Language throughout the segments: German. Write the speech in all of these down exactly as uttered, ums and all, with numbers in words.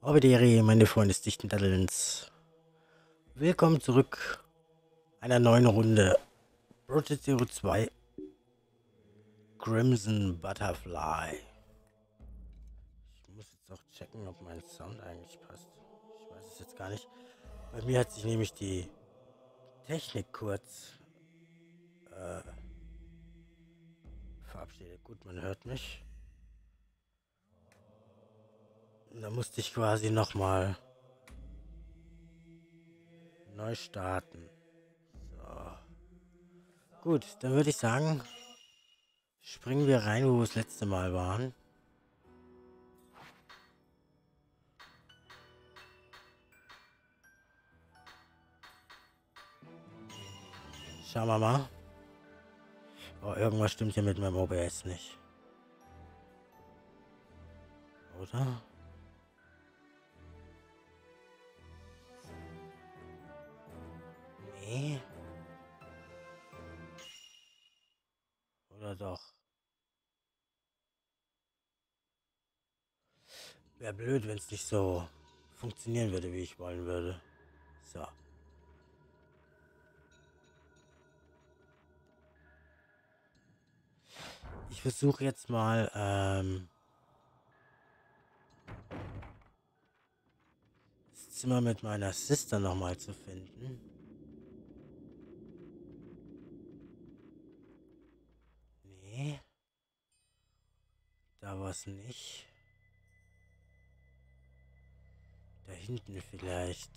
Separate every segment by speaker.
Speaker 1: Hobbideri, meine Freunde des dichten Daddelns. Willkommen zurück einer neuen Runde. Project Zero zwei Crimson Butterfly. Ich muss jetzt auch checken, ob mein Sound eigentlich passt. Ich weiß es jetzt gar nicht. Bei mir hat sich nämlich die Technik kurz äh, verabschiedet. Gut, man hört mich. Und da musste ich quasi nochmal neu starten. So. Gut, dann würde ich sagen, springen wir rein, wo wir das letzte Mal waren. Schauen wir mal. Oh, irgendwas stimmt hier mit meinem O B S nicht. Oder? Nee. Oder doch? Wäre blöd, wenn es nicht so funktionieren würde, wie ich wollen würde. So. Ich versuche jetzt mal, ähm, das Zimmer mit meiner Sister nochmal zu finden. Nee. Da war es nicht. Da hinten vielleicht.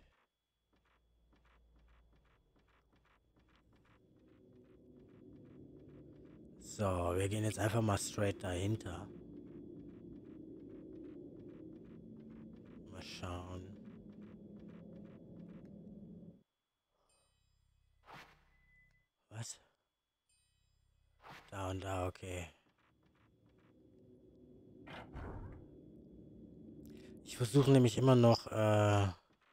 Speaker 1: So, wir gehen jetzt einfach mal straight dahinter. Mal schauen. Was? Da und da, okay. Ich versuche nämlich immer noch, äh,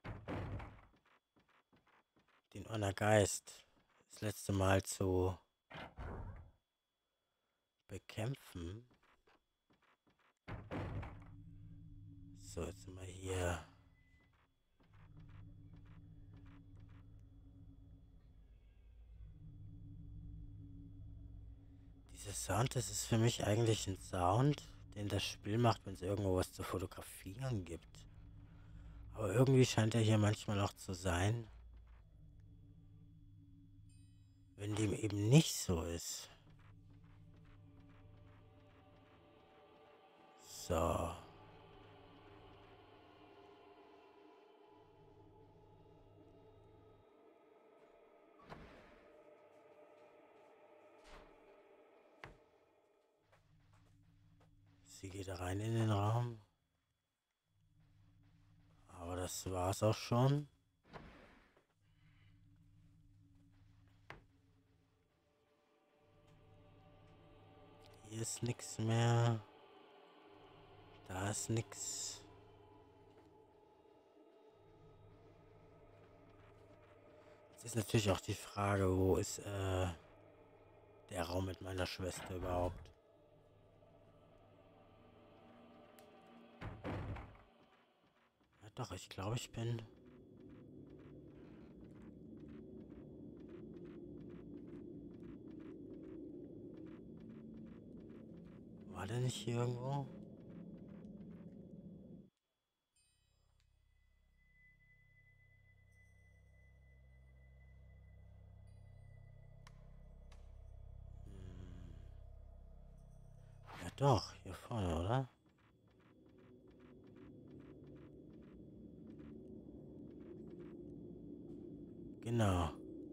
Speaker 1: den Onnergeist das letzte Mal zu bekämpfen. So, jetzt sind wir hier. Dieser Sound, das ist für mich eigentlich ein Sound, den das Spiel macht, wenn es irgendwo was zu fotografieren gibt. Aber irgendwie scheint er hier manchmal auch zu sein, wenn dem eben nicht so ist. So. Sie geht rein in den Raum. Aber das war's auch schon. Hier ist nichts mehr. Da ist nichts. Jetzt ist natürlich auch die Frage, wo ist äh, der Raum mit meiner Schwester überhaupt? Ja, doch, ich glaube, ich bin... War der nicht hier irgendwo? Hm. Ja doch, hier vorne, oder? Genau.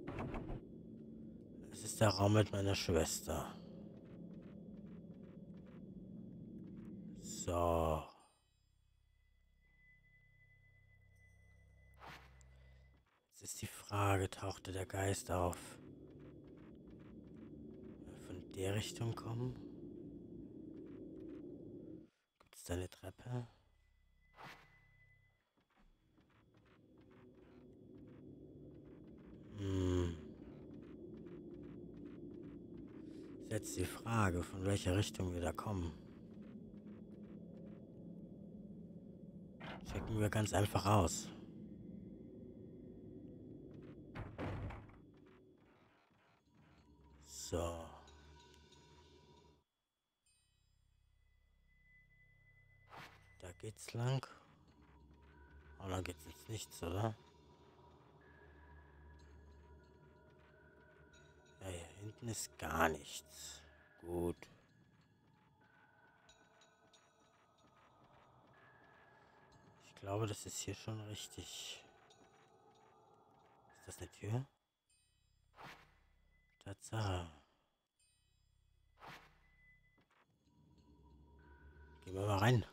Speaker 1: Es ist der Raum mit meiner Schwester. So. Jetzt ist die Frage, tauchte der Geist auf? Von der Richtung kommen? Gibt es da eine Treppe? Hm. Ist jetzt die Frage, von welcher Richtung wir da kommen. Checken wir ganz einfach aus. So. Da geht's lang. Aber dann geht's ins Nichts, oder? Ja, hier hinten ist gar nichts. Gut. Ich glaube, das ist hier schon richtig. Ist das eine Tür? Tatsache. Gehen wir mal rein.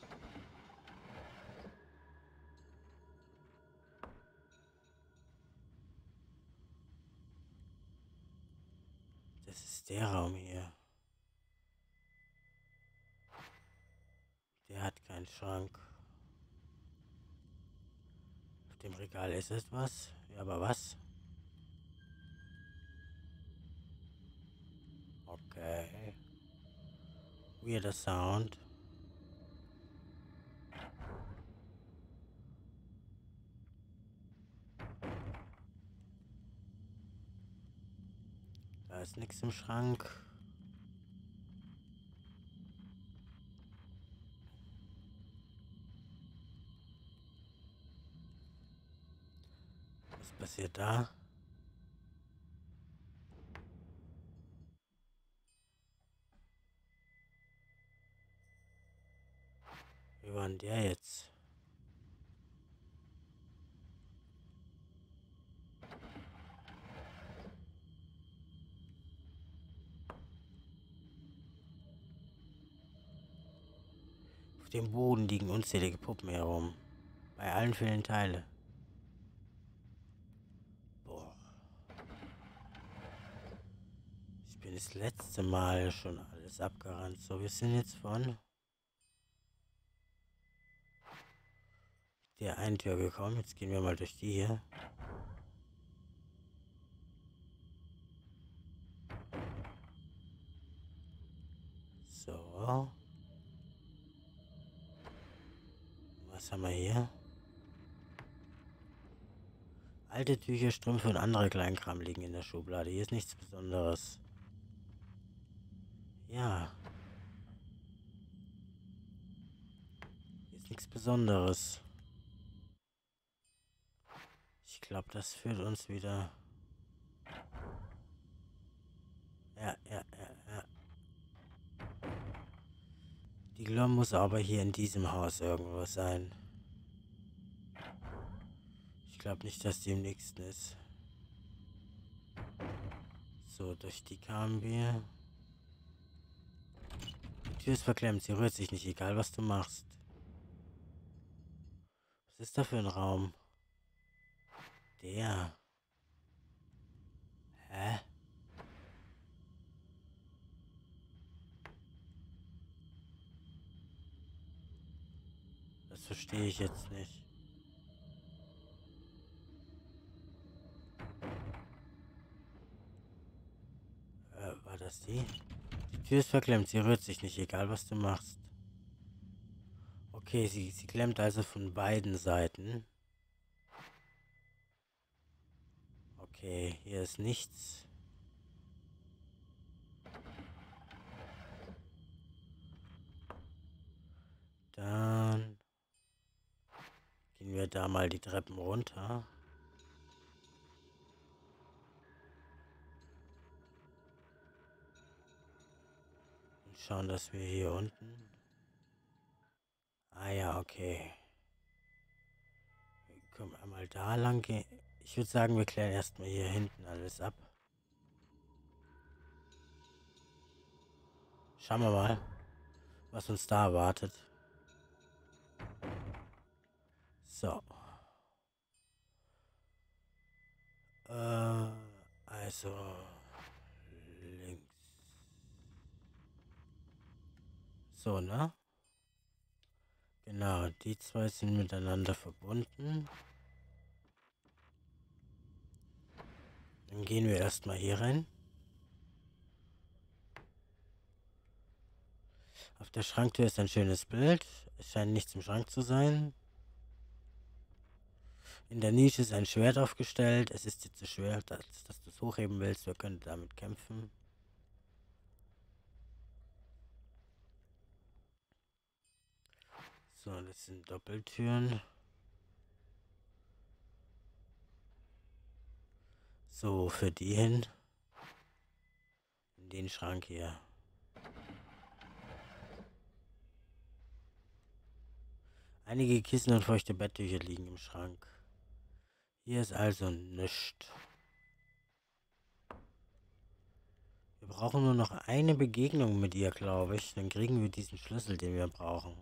Speaker 1: Das ist der Raum hier. Der hat keinen Schrank. Auf dem Regal ist etwas. Ja, aber was? Okay. Weirder Sound. Da ist nichts im Schrank. Was passiert da? Wie war denn der jetzt? Auf dem Boden liegen unzählige Puppen herum. Bei allen fehlen Teile. Boah. Ich bin das letzte Mal schon alles abgerannt. So, wir sind jetzt von der einen Tür gekommen. Jetzt gehen wir mal durch die hier. So. Was haben wir hier? Alte Tücher, Strümpfe und andere Kleinkram liegen in der Schublade. Hier ist nichts Besonderes. Ja. Hier ist nichts Besonderes. Ich glaube, das führt uns wieder... Ja, ja, ja, ja. Die Glocke muss aber hier in diesem Haus irgendwo sein. Ich glaube nicht, dass die im nächsten ist. So, durch die kamen wir. Die Tür ist verklemmt, sie rührt sich nicht, egal was du machst. Was ist da für ein Raum? Der. Hä? Das verstehe ich jetzt nicht. Äh, war das die? Die Tür ist verklemmt, sie rührt sich nicht, egal was du machst. Okay, sie, sie klemmt also von beiden Seiten. Okay, hier ist nichts. Dann gehen wir da mal die Treppen runter. Und schauen, dass wir hier unten... Ah ja, okay. Wir können einmal da lang gehen. Ich würde sagen, wir klären erstmal hier hinten alles ab. Schauen wir mal, was uns da erwartet. So. Äh, also links. So, ne? Genau, die zwei sind miteinander verbunden. Dann gehen wir erstmal hier rein. Auf der Schranktür ist ein schönes Bild. Es scheint nichts im Schrank zu sein. In der Nische ist ein Schwert aufgestellt. Es ist dir zu schwer, dass, dass du es hochheben willst. Wir können damit kämpfen. So, das sind Doppeltüren. So, für die hin. In den Schrank hier. Einige Kissen und feuchte Betttücher liegen im Schrank. Hier ist also nichts. Wir brauchen nur noch eine Begegnung mit ihr, glaube ich. Dann kriegen wir diesen Schlüssel, den wir brauchen.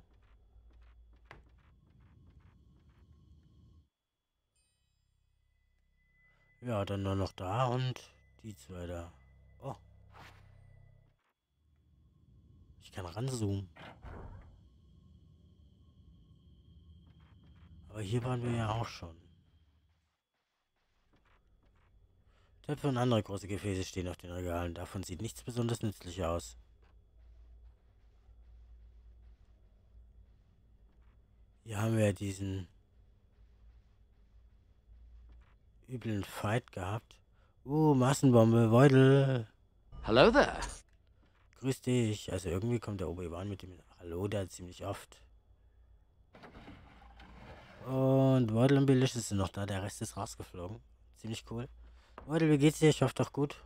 Speaker 1: Ja, dann nur noch da und die zwei da. Oh. Ich kann ranzoomen. Aber hier waren wir ja auch schon. Töpfe und andere große Gefäße stehen auf den Regalen. Davon sieht nichts besonders nützlich aus. Hier haben wir diesen üblen Fight gehabt. Uh, Massenbombe, Beutel.
Speaker 2: Hello there.
Speaker 1: Grüß dich. Also irgendwie kommt der Obi-Wan mit dem Hallo da ziemlich oft. Und Beutel und Belicious sind noch da. Der Rest ist rausgeflogen. Ziemlich cool. Beutel, wie geht's dir? Ich hoffe doch gut.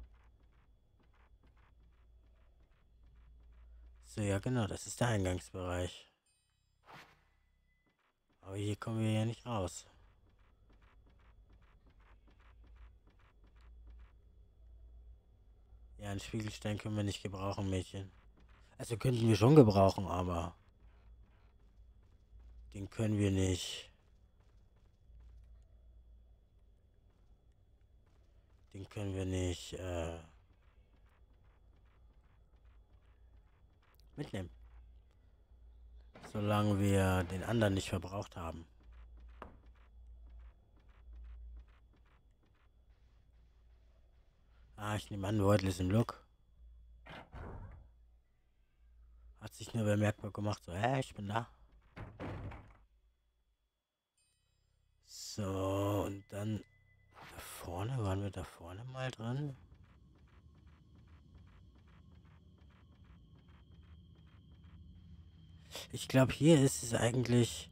Speaker 1: So, ja genau, das ist der Eingangsbereich. Aber hier kommen wir ja nicht raus. Ja, einen Spiegelstein können wir nicht gebrauchen, Mädchen. Also könnten wir schon gebrauchen, aber den können wir nicht. Den können wir nicht äh, mitnehmen. Solange wir den anderen nicht verbraucht haben. Ah, ich nehme an, Beutel ist im Look. Hat sich nur bemerkbar gemacht, so, hä, ich bin da. So, und dann da vorne, waren wir da vorne mal dran? Ich glaube, hier ist es eigentlich...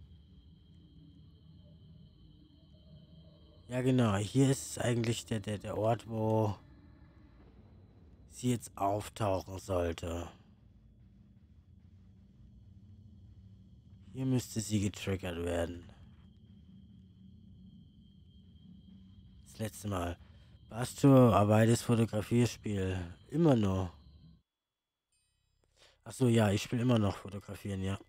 Speaker 1: Ja, genau, hier ist es eigentlich der, der, der Ort, wo sie jetzt auftauchen sollte. Hier müsste sie getriggert werden. Das letzte Mal. Basto, Arbeites Fotografierspiel. Immer noch. Achso, ja, ich spiele immer noch fotografieren, ja.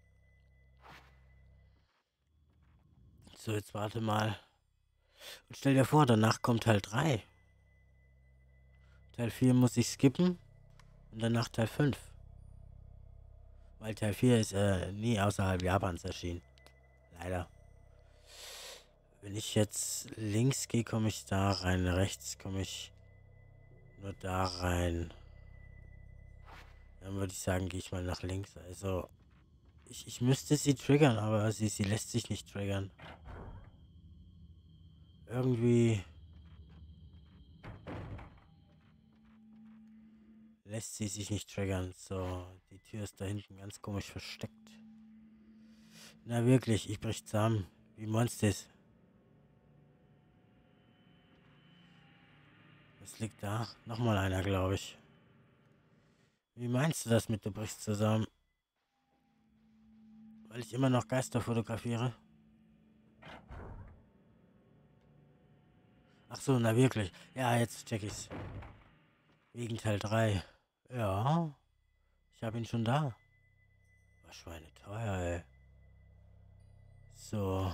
Speaker 1: So, jetzt warte mal. Und stell dir vor, danach kommt Teil drei. Teil vier muss ich skippen. Und danach Teil fünf. Weil Teil vier ist äh, nie außerhalb Japans erschienen. Leider. Wenn ich jetzt links gehe, komme ich da rein. Rechts komme ich nur da rein. Dann würde ich sagen, gehe ich mal nach links. Also, ich, ich müsste sie triggern, aber sie, sie lässt sich nicht triggern. Irgendwie lässt sie sich nicht triggern. So, die Tür ist da hinten ganz komisch versteckt. Na wirklich, ich brich zusammen. Wie Monsters. Was liegt da? Nochmal einer, glaube ich. Wie meinst du das mit du brichst zusammen? Weil ich immer noch Geister fotografiere? Ach so, na wirklich. Ja, jetzt check ich's. Wegen Teil drei. Ja. Ich habe ihn schon da. War schweineteuer, ey. So.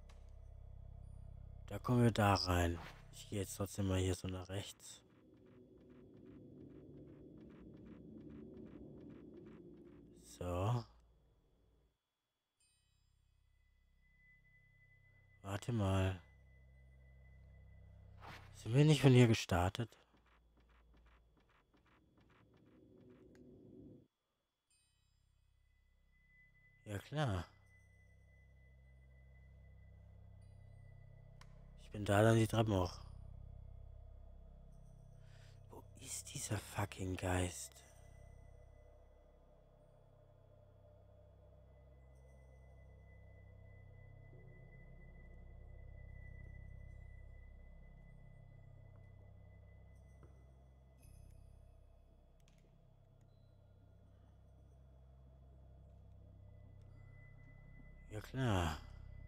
Speaker 1: Da kommen wir da rein. Ich gehe jetzt trotzdem mal hier so nach rechts. So. Warte mal. Sind wir nicht von hier gestartet? Ja klar. bin da dann die Treppen hoch. Wo ist dieser fucking Geist? Ja klar.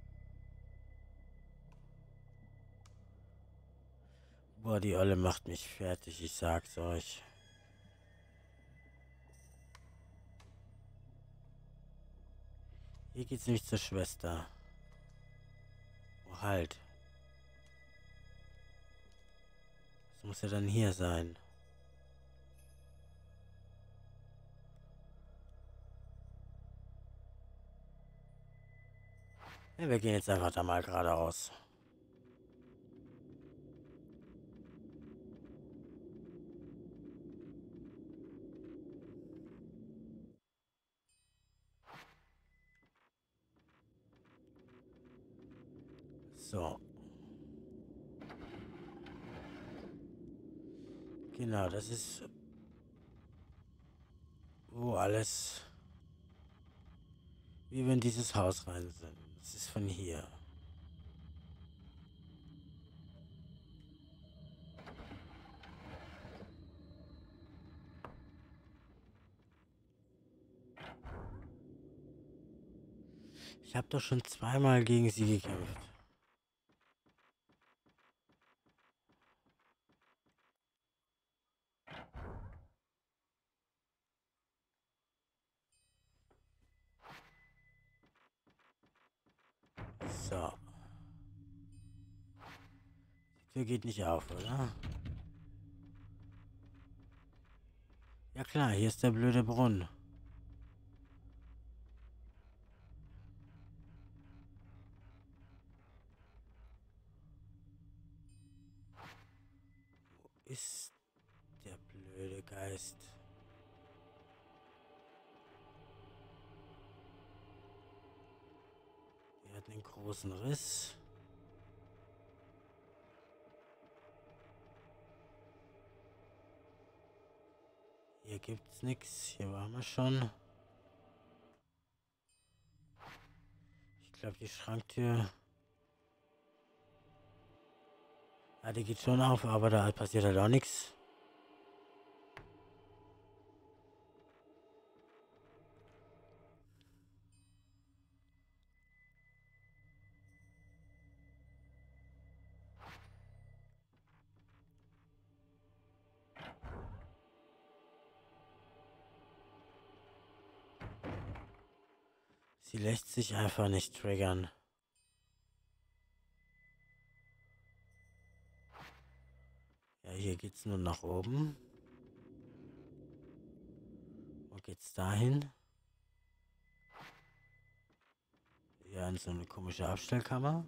Speaker 1: Boah, die Olle macht mich fertig, ich sag's euch. Hier geht's nämlich zur Schwester. Oh, halt. Das muss ja dann hier sein. Ja, wir gehen jetzt einfach da mal geradeaus. So. Genau, das ist, wo alles, wie wir in dieses Haus rein sind. Das ist von hier. Ich habe doch schon zweimal gegen sie gekämpft. So. Die Tür geht nicht auf, oder? Ja klar, hier ist der blöde Brunnen. Wo ist der blöde Geist? Wir hatten einen großen Riss. Hier gibt's nichts. Hier waren wir schon. Ich glaube, die Schranktür. Ja, die geht schon auf, aber da passiert halt auch nichts. Sie lässt sich einfach nicht triggern. Ja, hier geht's nur nach oben. Wo geht's dahin? Ja, in so eine komische Abstellkammer.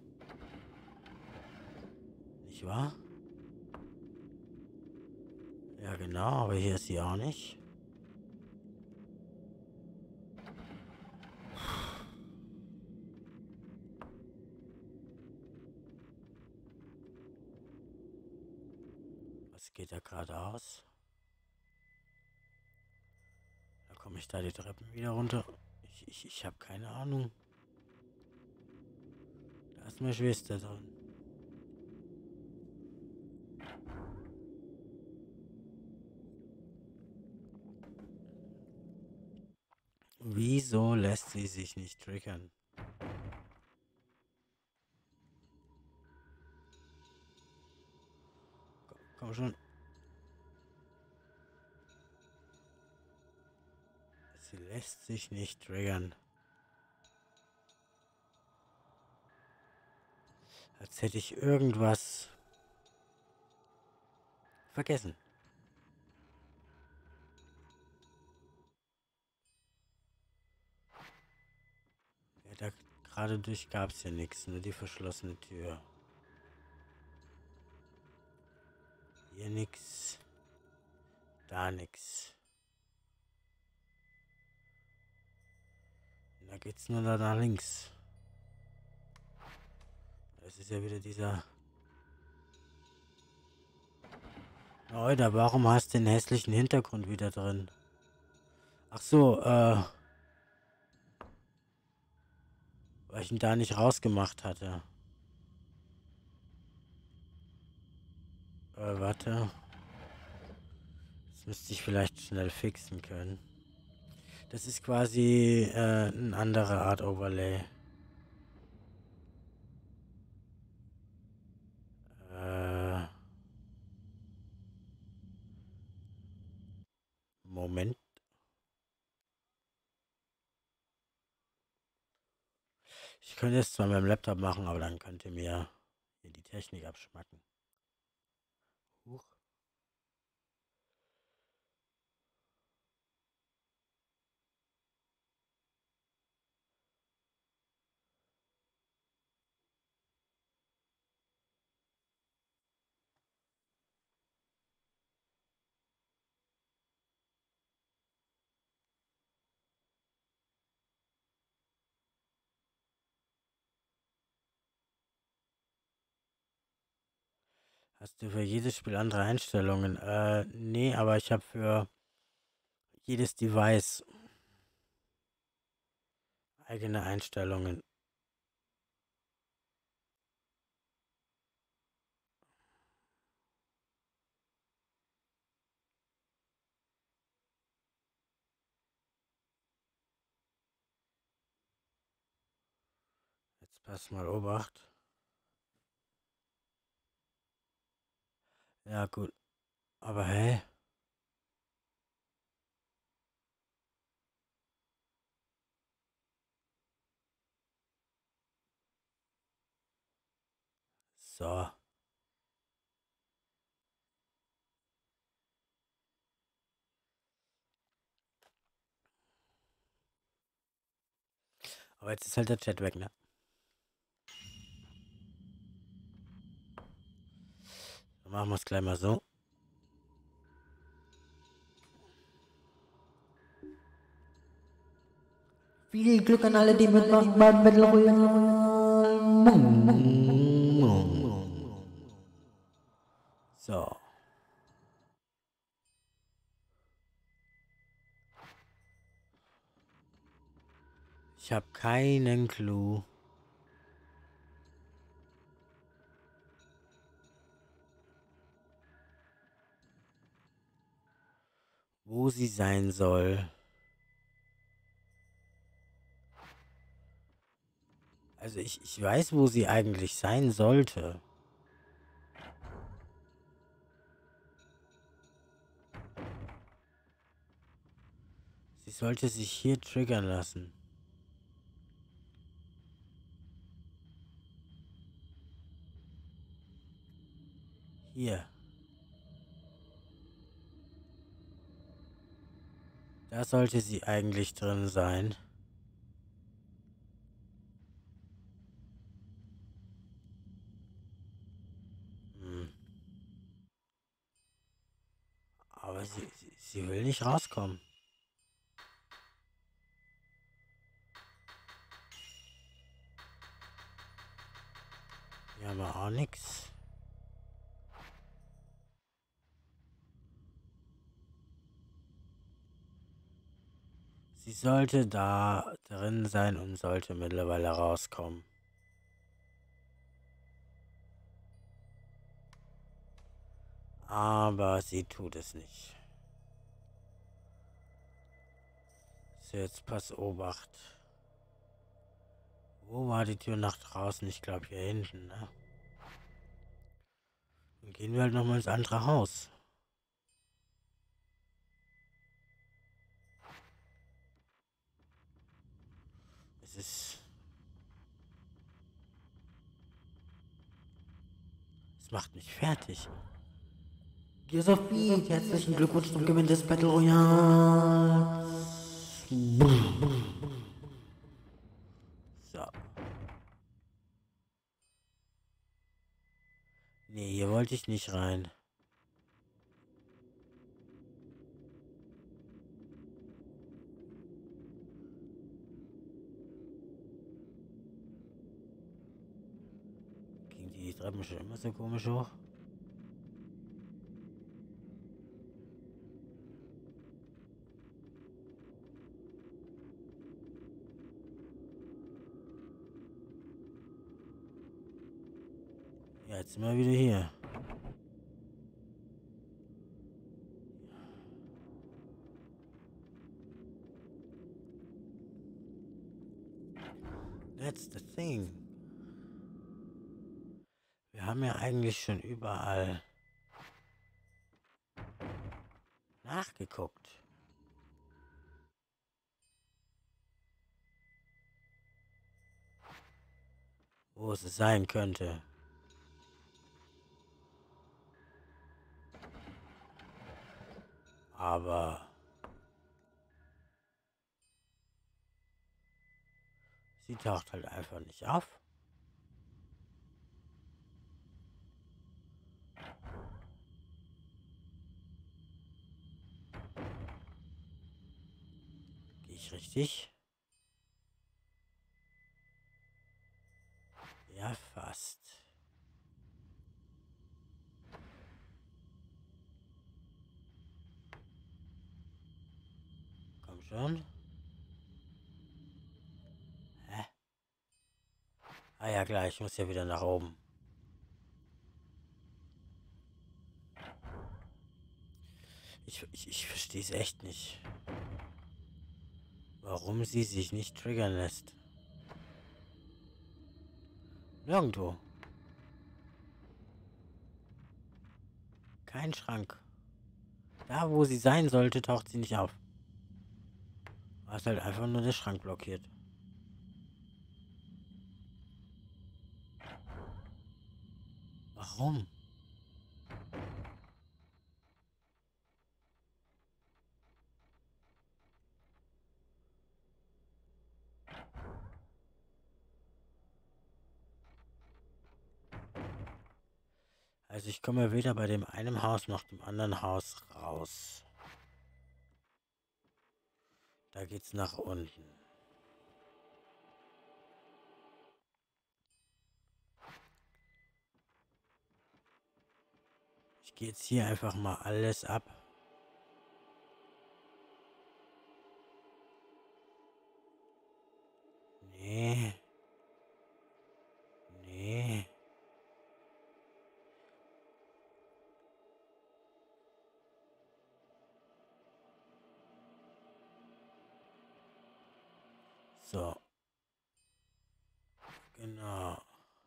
Speaker 1: Nicht wahr? Ja, genau, aber hier ist sie auch nicht. Was geht da geradeaus? Da komme ich da die Treppen wieder runter. Ich, ich, ich habe keine Ahnung. Da ist meine Schwester drin. Wieso lässt sie sich nicht triggern? Komm, komm schon. Sie lässt sich nicht triggern. Als hätte ich irgendwas vergessen. Ja, da gerade durch gab es ja nichts, nur die verschlossene Tür. Hier nix. Da nix. Da geht's nur da nach links. Das ist ja wieder dieser Leute, warum hast du den hässlichen Hintergrund wieder drin? Ach so, äh... weil ich ihn da nicht rausgemacht hatte. Äh, warte. Das müsste ich vielleicht schnell fixen können. Das ist quasi äh, eine andere Art Overlay. Äh, Moment. Ich könnte es zwar mit dem Laptop machen, aber dann könnt ihr mir hier die Technik abschmacken. Huch. Hast du für jedes Spiel andere Einstellungen? Äh, nee, aber ich habe für jedes Device eigene Einstellungen. Jetzt pass mal Obacht. Ja, gut. Aber hä? So. Aber jetzt ist halt der Chat weg, ne? Dann machen wir es gleich mal so.
Speaker 2: Viel Glück an alle, die mitmachen beim Battle Royale.
Speaker 1: So. Ich habe keinen Clou. Wo sie sein soll. Also ich, ich weiß, wo sie eigentlich sein sollte. Sie sollte sich hier triggern lassen. Hier. Da sollte sie eigentlich drin sein. Hm. Aber sie, sie, sie will nicht rauskommen. Hier haben wir auch nichts. Sie sollte da drin sein und sollte mittlerweile rauskommen. Aber sie tut es nicht. So, jetzt pass Obacht. Wo war die Tür nach draußen? Ich glaube hier hinten, ne? Dann gehen wir halt nochmal ins andere Haus. Es ist... Es macht mich fertig.
Speaker 2: Sophie, herzlichen Glückwunsch zum Gewinn des Battle Royale.
Speaker 1: So. Nee, hier wollte ich nicht rein. Ging die Treppen schon immer so komisch hoch? Ja, jetzt sind wir wieder hier. That's the thing. Wir haben ja eigentlich schon überall nachgeguckt. Wo es sein könnte. Aber sie taucht halt einfach nicht auf. Gehe ich richtig? Ja, fast. Komm schon. Hä? Ah ja, klar, ich muss ja wieder nach oben. Ich, ich, ich verstehe es echt nicht. Warum sie sich nicht triggern lässt. Nirgendwo. Kein Schrank. Da, wo sie sein sollte, taucht sie nicht auf. Da ist halt einfach nur der Schrank blockiert. Warum? Also ich komme weder bei dem einen Haus noch dem anderen Haus raus. Da geht's nach unten. Ich gehe jetzt hier einfach mal alles ab. Nee. Nee. So. Genau.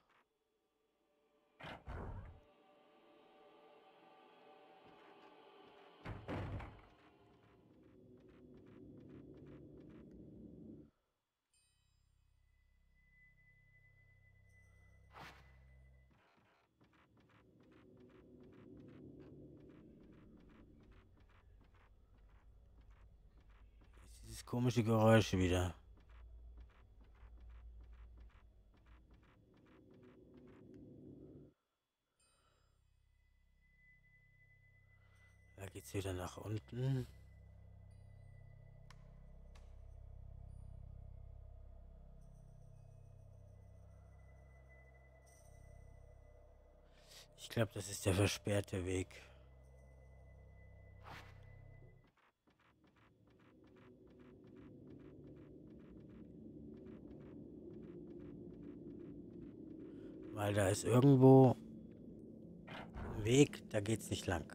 Speaker 1: Jetzt dieses komische Geräusch wieder. Da geht's wieder nach unten. Ich glaube, das ist der versperrte Weg. Weil da ist irgendwo ein Weg, da geht's nicht lang.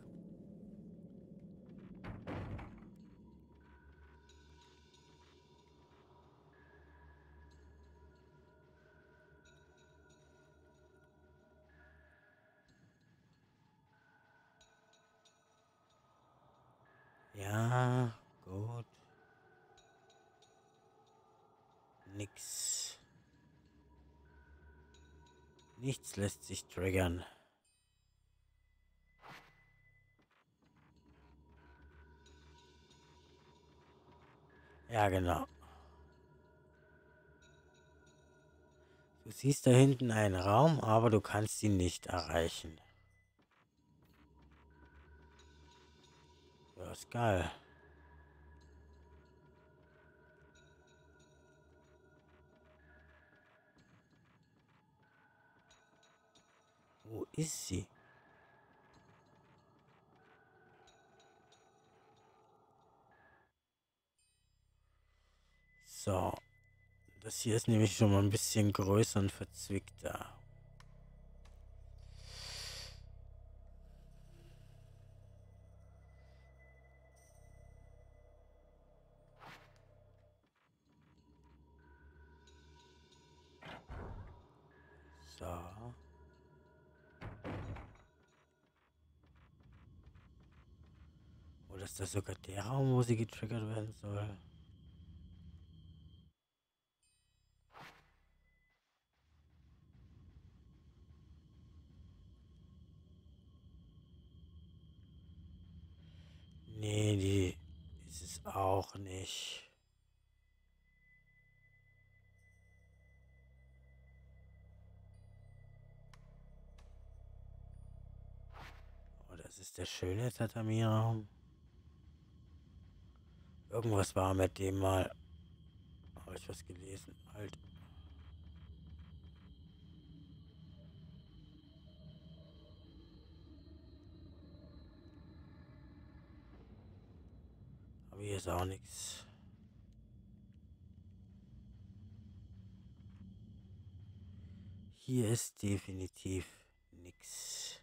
Speaker 1: Ja, gut. Nix. Nichts lässt sich triggern. Ja, genau. Du siehst da hinten einen Raum, aber du kannst ihn nicht erreichen. Ja, ist geil. Wo ist sie? So. Das hier ist nämlich schon mal ein bisschen größer und verzwickter. So. Oder ist das sogar der Raum, wo sie getriggert werden soll? Nee, die ist es auch nicht. Oh, das ist der schöne Tatami-Raum. Irgendwas war mit dem mal. Habe ich was gelesen? Halt. Aber hier ist auch nichts. Hier ist definitiv nichts.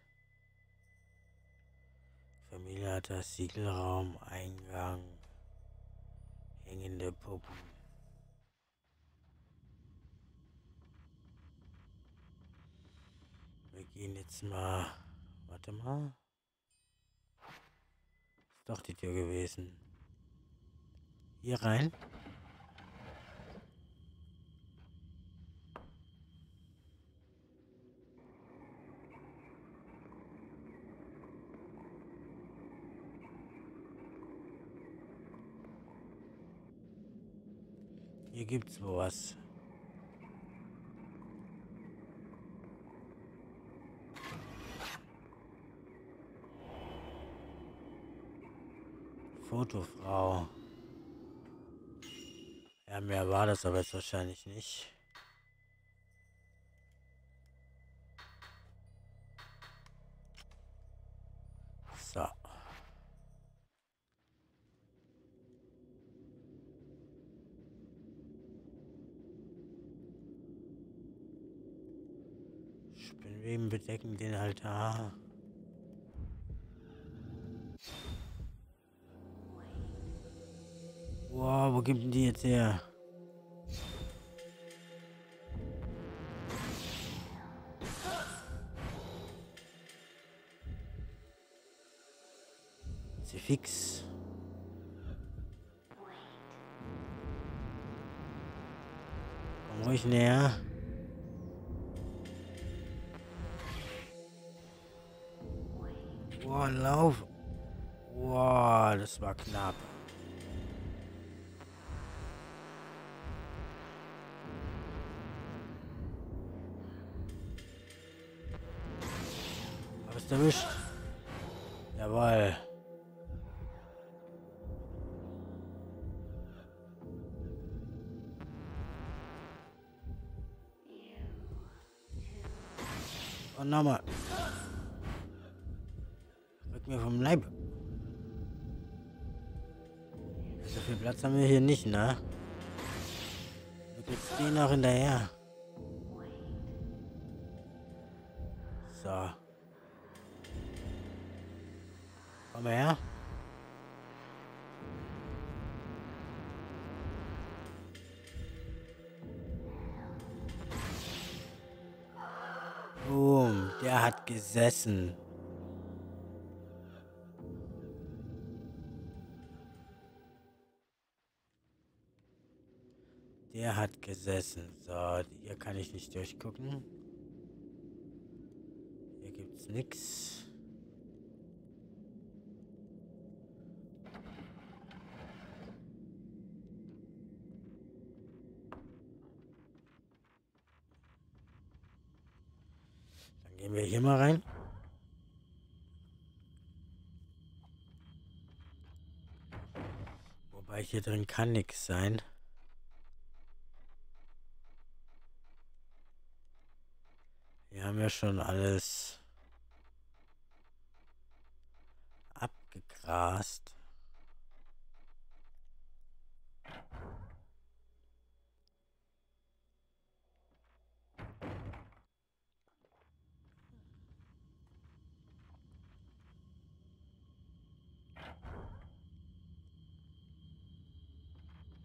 Speaker 1: Familie hat das Siegelraum, Eingang, hängende Puppen. Wir gehen jetzt mal. Warte mal. Ist doch die Tür gewesen. Hier rein. Hier gibt's wo was. Fotofrau. Ja, mehr war das aber jetzt wahrscheinlich nicht. So. Spinnweben bedecken den Altar. Wow, wo gibt denn die jetzt her? Sie fix. Komm ruhig näher. Wow, lauf. Wow, das war knapp. Hast du erwischt? Jawohl. Und nochmal. Rück mir vom Leib. So viel Platz haben wir hier nicht, ne? Du kriegst den noch hinterher. So. Komm her. Boom, der hat gesessen. Der hat gesessen. So, hier kann ich nicht durchgucken. Hier gibt's nichts. Dann gehen wir hier mal rein. Wobei hier drin kann nichts sein. Wir haben ja schon alles abgegrast.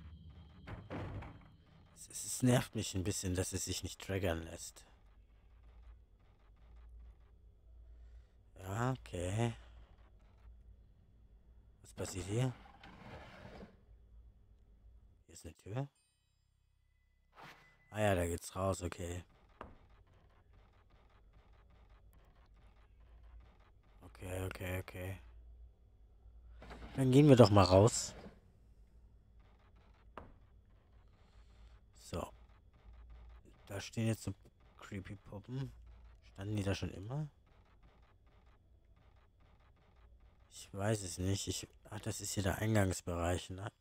Speaker 1: Es, es nervt mich ein bisschen, dass es sich nicht triggern lässt. Ja, okay. Was passiert hier? Hier ist eine Tür. Ah ja, da geht's raus, okay. Okay, okay, okay. Dann gehen wir doch mal raus. So. Da stehen jetzt so creepy Puppen. Standen die da schon immer? Ich weiß es nicht. Ich, ach, das ist hier der Eingangsbereich, ne?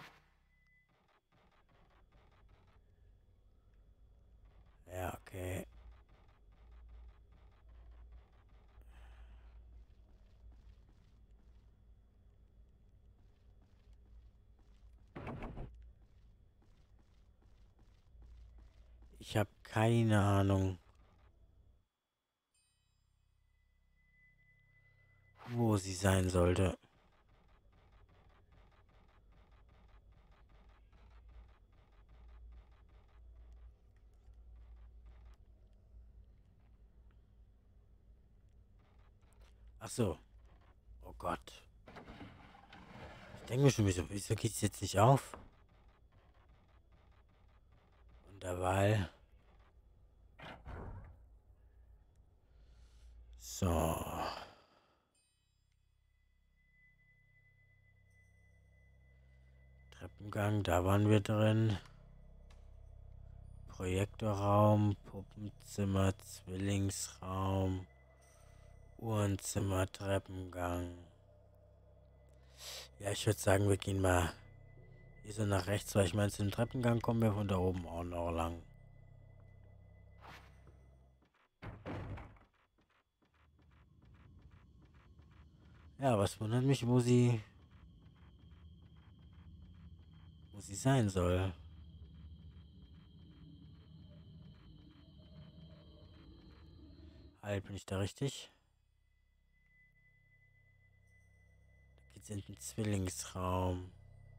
Speaker 1: Ja, okay. Ich habe keine Ahnung, wo sie sein sollte. Ach so. Oh Gott. Ich denke mir schon, wieso, wieso geht es jetzt nicht auf? Und derweil. So. Treppengang, da waren wir drin. Projektorraum, Puppenzimmer, Zwillingsraum, Uhrenzimmer, Treppengang. Ja, ich würde sagen, wir gehen mal hier so nach rechts, weil ich meine, zum Treppengang kommen wir von da oben auch noch lang. Ja, was wundert mich, wo sie... wo sie sein soll. Halt, bin ich da richtig? Da geht's in den Zwillingsraum.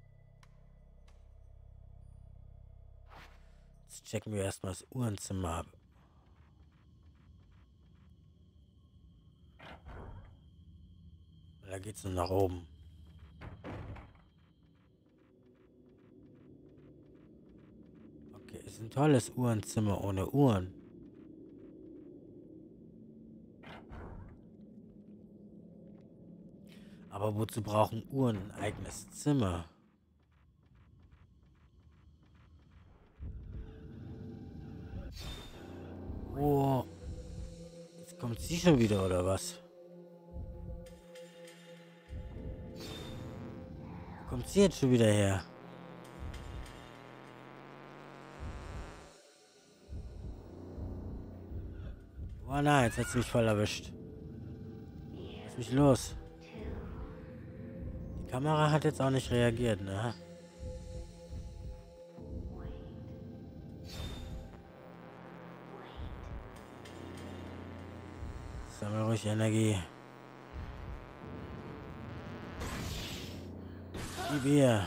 Speaker 1: Jetzt checken wir erstmal das Uhrenzimmer ab. Da geht's nur nach oben. Okay, ist ein tolles Uhrenzimmer ohne Uhren. Aber wozu brauchen Uhren ein eigenes Zimmer? Oh, jetzt kommt sie schon wieder, oder was? Wo kommt sie jetzt schon wieder her? Oh nein, jetzt hat sie mich voll erwischt. Lass mich los. Die Kamera hat jetzt auch nicht reagiert, ne? Sammel ruhig Energie. Gib ihr.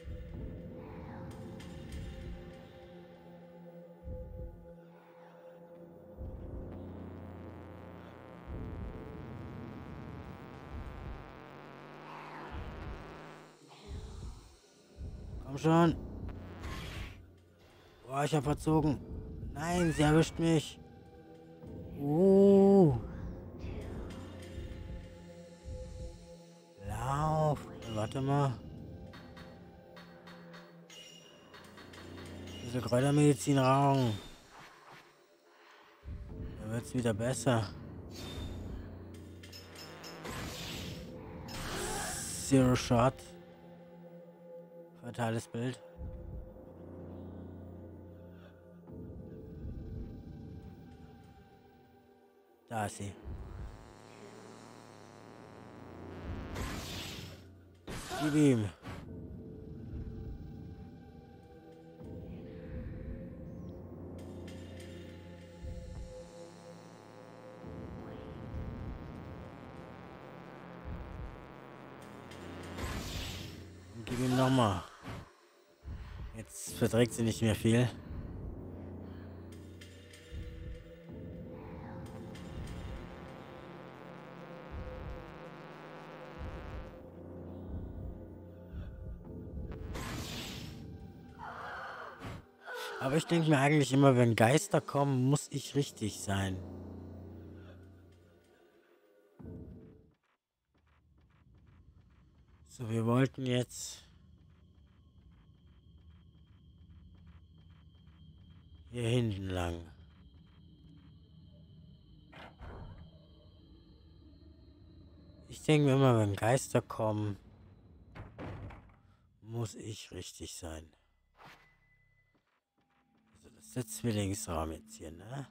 Speaker 1: Komm schon. Boah, ich hab verzogen. Nein, sie erwischt mich. Uh. Lauf. Warte mal. Diese Kräutermedizin rauchen. Dann wird's wieder besser. Zero Shot. Fatales Bild. Da ist sie. Gib ihm. Und gib ihm nochmal. Jetzt verträgt sie nicht mehr viel. Aber ich denke mir eigentlich immer, wenn Geister kommen, muss ich richtig sein. So, wir wollten jetzt hier hinten lang. Ich denke mir immer, wenn Geister kommen, muss ich richtig sein. Also das ist der Zwillingsraum jetzt hier, ne?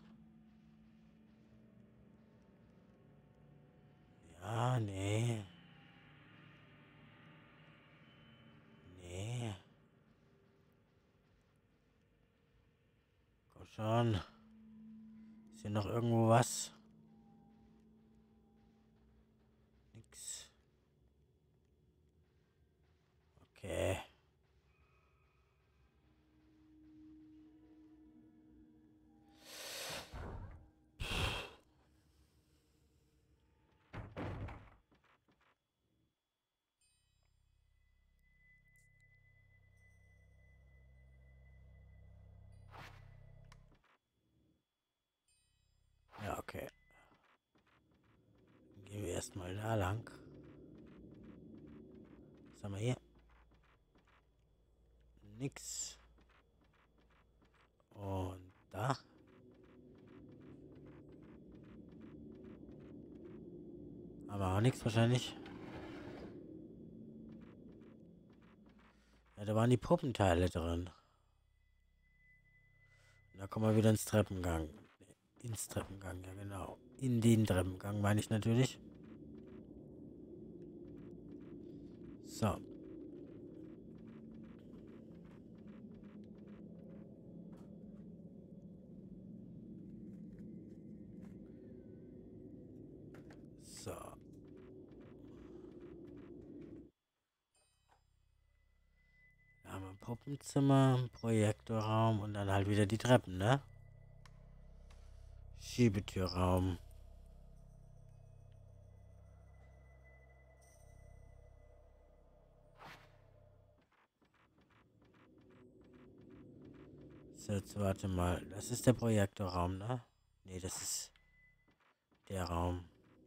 Speaker 1: Ja, nee. Nee. Komm schon. Ist hier noch irgendwo was? Nix. Okay. Ja, okay. Dann gehen wir erstmal da lang. Was haben wir hier? Nix. Und da. Aber auch nichts wahrscheinlich. Ja, da waren die Puppenteile drin. Da kommen wir wieder ins Treppengang. Ins Treppengang, ja genau. In den Treppengang meine ich natürlich. So. So. Da haben wir ein Puppenzimmer, ein Projektorraum und dann halt wieder die Treppen, ne? Schiebetürraum. So, jetzt warte mal. Das ist der Projektorraum, ne? Nee, das ist der Raum.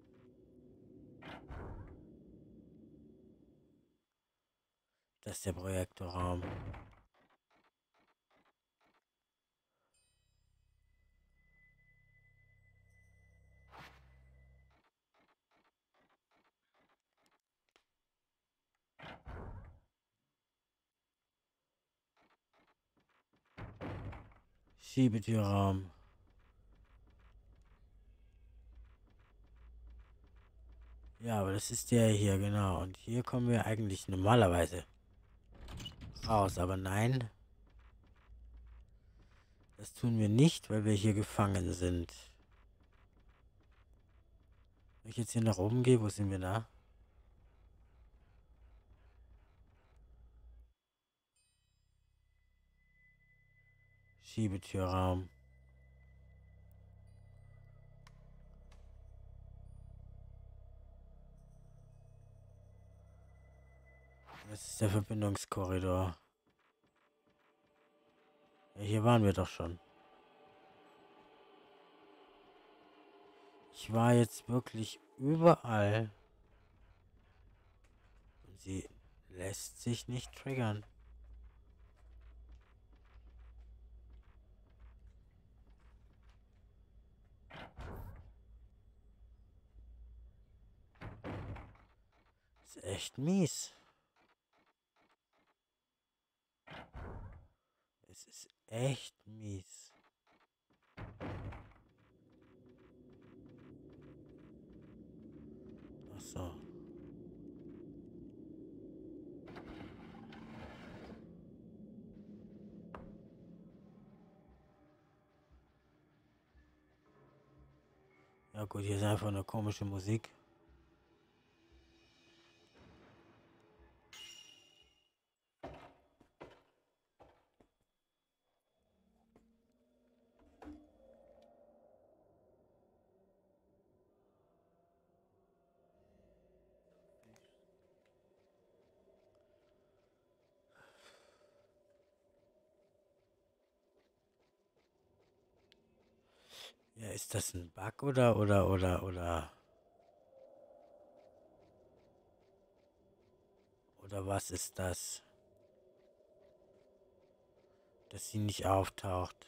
Speaker 1: Das ist der Projektorraum. Schiebetürraum. Ja, aber das ist der hier, genau. Und hier kommen wir eigentlich normalerweise raus. Aber nein. Das tun wir nicht, weil wir hier gefangen sind. Wenn ich jetzt hier nach oben gehe, wo sind wir da? Schiebetürraum. Das ist der Verbindungskorridor. Ja, hier waren wir doch schon. Ich war jetzt wirklich überall. Und sie lässt sich nicht triggern. Ist echt mies. Es ist echt mies. Ach so. Ja gut, hier ist einfach eine komische Musik. Oder ist das ein Bug oder, oder, oder, oder... Oder was ist das? Dass sie nicht auftaucht.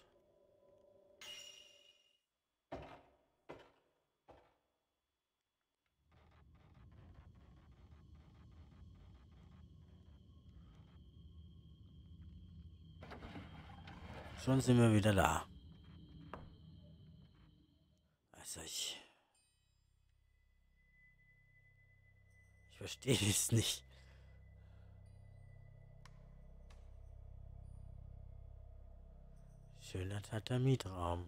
Speaker 1: Schon sind wir wieder da. Also ich... Ich verstehe es nicht. Schöner Tatami-Traum.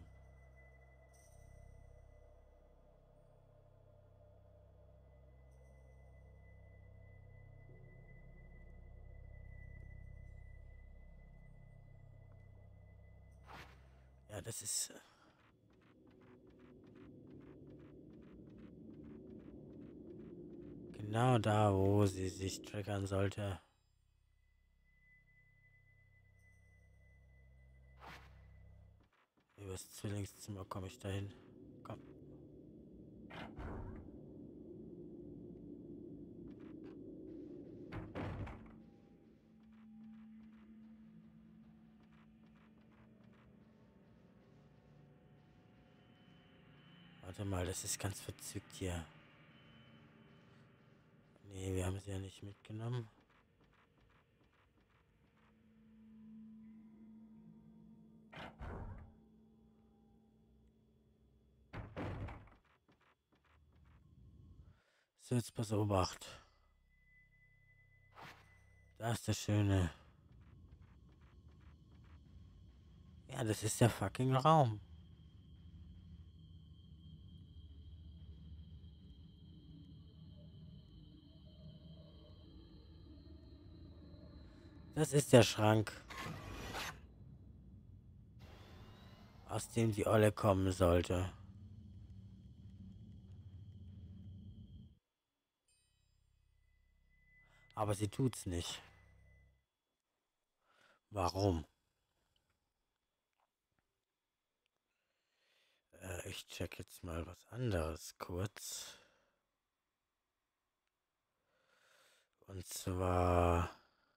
Speaker 1: Ja, das ist... Genau da, wo sie sich triggern sollte. Übers Zwillingszimmer komme ich dahin. Komm. Warte mal, das ist ganz verzückt hier. Nee, wir haben sie ja nicht mitgenommen. So, jetzt pass Obacht. Da ist der schöne. Ja, das ist der fucking Raum. Das ist der Schrank, aus dem die Olle kommen sollte. Aber sie tut's nicht. Warum? Äh, ich check jetzt mal was anderes kurz. Und zwar...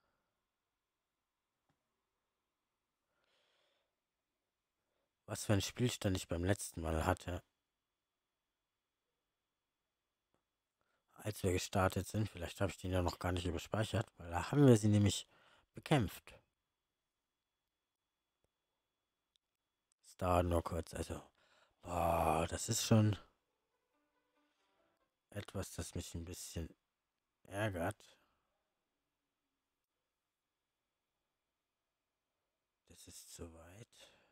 Speaker 1: Was für ein Spielstand ich beim letzten Mal hatte. Als wir gestartet sind. Vielleicht habe ich den ja noch gar nicht überspeichert. Weil da haben wir sie nämlich bekämpft. Es dauert nur kurz. Also... Boah, das ist schon... etwas, das mich ein bisschen ärgert. Das ist zu weit.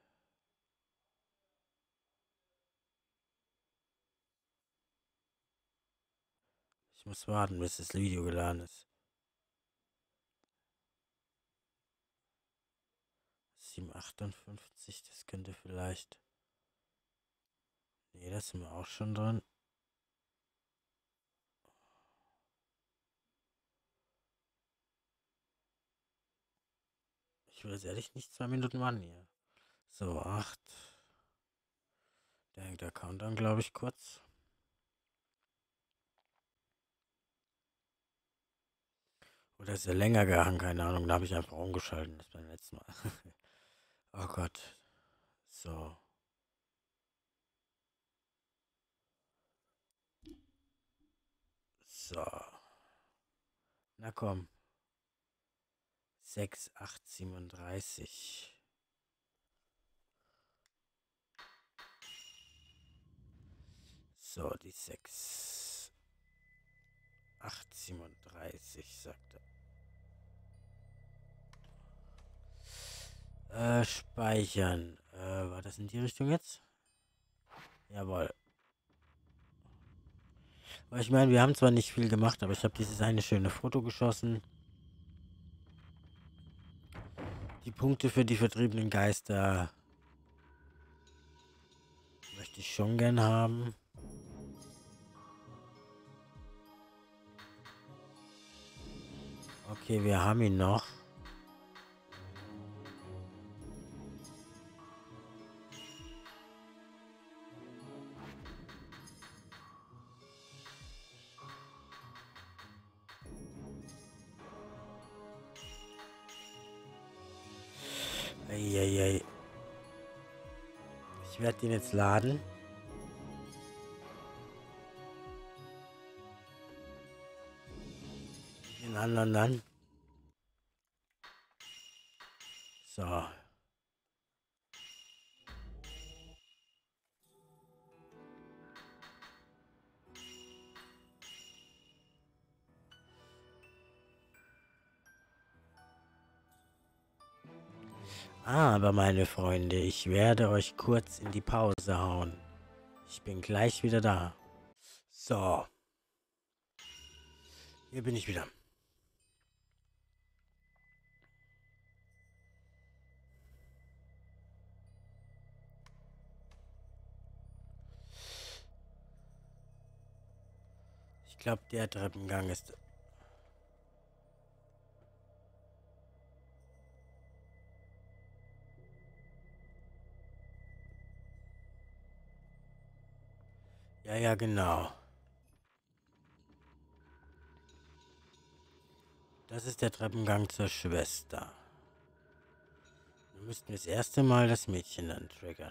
Speaker 1: Ich muss warten, bis das Video geladen ist. sieben achtundfünfzig, das könnte vielleicht... Nee, das sind wir auch schon drin. Ich will jetzt ehrlich nicht zwei Minuten warten hier. So, acht. Da hängt der Countdown, glaube ich, kurz. Oder ist er länger gehangen? Keine Ahnung. Da habe ich einfach umgeschaltet. Das beim letzten Mal. Oh Gott. So. So. Na komm. sechs, acht, siebenunddreißig. So, die sechs. acht, siebenunddreißig, sagt er. Äh, speichern. Äh, war das in die Richtung jetzt? Jawohl. Aber ich meine, wir haben zwar nicht viel gemacht, aber ich habe dieses eine schöne Foto geschossen. Die Punkte für die vertriebenen Geister möchte ich schon gern haben. Okay, wir haben ihn noch. Eieiei. Ich werde den jetzt laden. Den anderen dann. So. Aber meine Freunde, ich werde euch kurz in die Pause hauen. Ich bin gleich wieder da. So. Hier bin ich wieder. Ich glaube, der Treppengang ist... Ja, ja, genau. Das ist der Treppengang zur Schwester. Wir müssten das erste Mal das Mädchen dann triggern.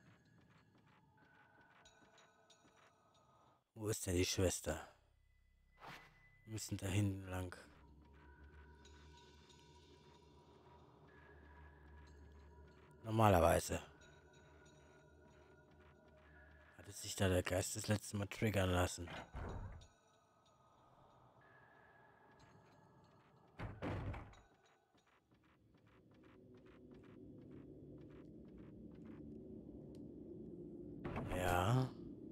Speaker 1: Wo ist denn die Schwester? Wir müssen da hinten lang. Normalerweise. Hatte sich da der Geist das letzte Mal triggern lassen. Ja.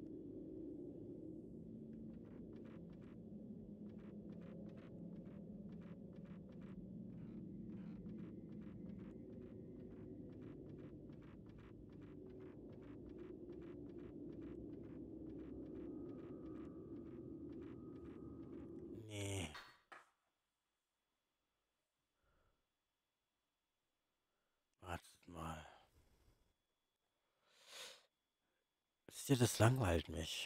Speaker 1: Nee. Wartet mal. Wisst ihr, das langweilt mich.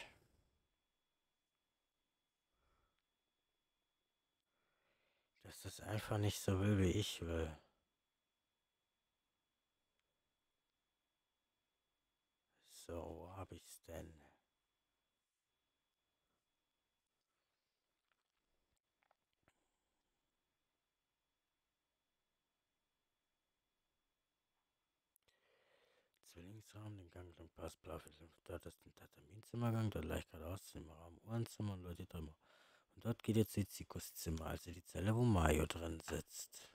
Speaker 1: Dass das einfach nicht so will, wie ich will. So, wo hab ich's denn? Zwillingsraum, den Gang lang Passblau, dort ist ein Tataminzimmergang, dort leicht geradeaus, Zimmerraum, Uhrenzimmer und Leute drin. Und dort geht jetzt die Zikuszimmer, also die Zelle, wo Mario drin sitzt.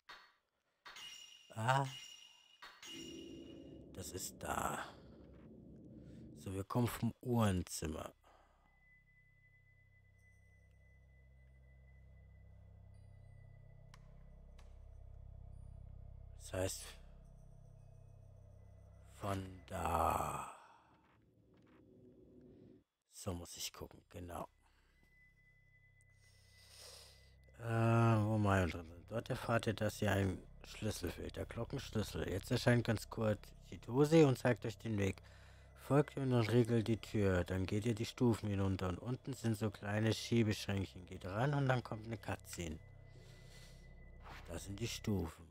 Speaker 1: Ah, das ist da. So, wir kommen vom Uhrenzimmer. Das heißt, von da. So muss ich gucken, genau. Äh, wo Mario drin sind. Dort erfahrt ihr, dass ihr ein Schlüssel fehlt, der Glockenschlüssel. Jetzt erscheint ganz kurz Chitose und zeigt euch den Weg. Folgt ihm und regelt die Tür. Dann geht ihr die Stufen hinunter und unten sind so kleine Schiebeschränkchen. Geht ran und dann kommt eine Cutscene. Das sind die Stufen.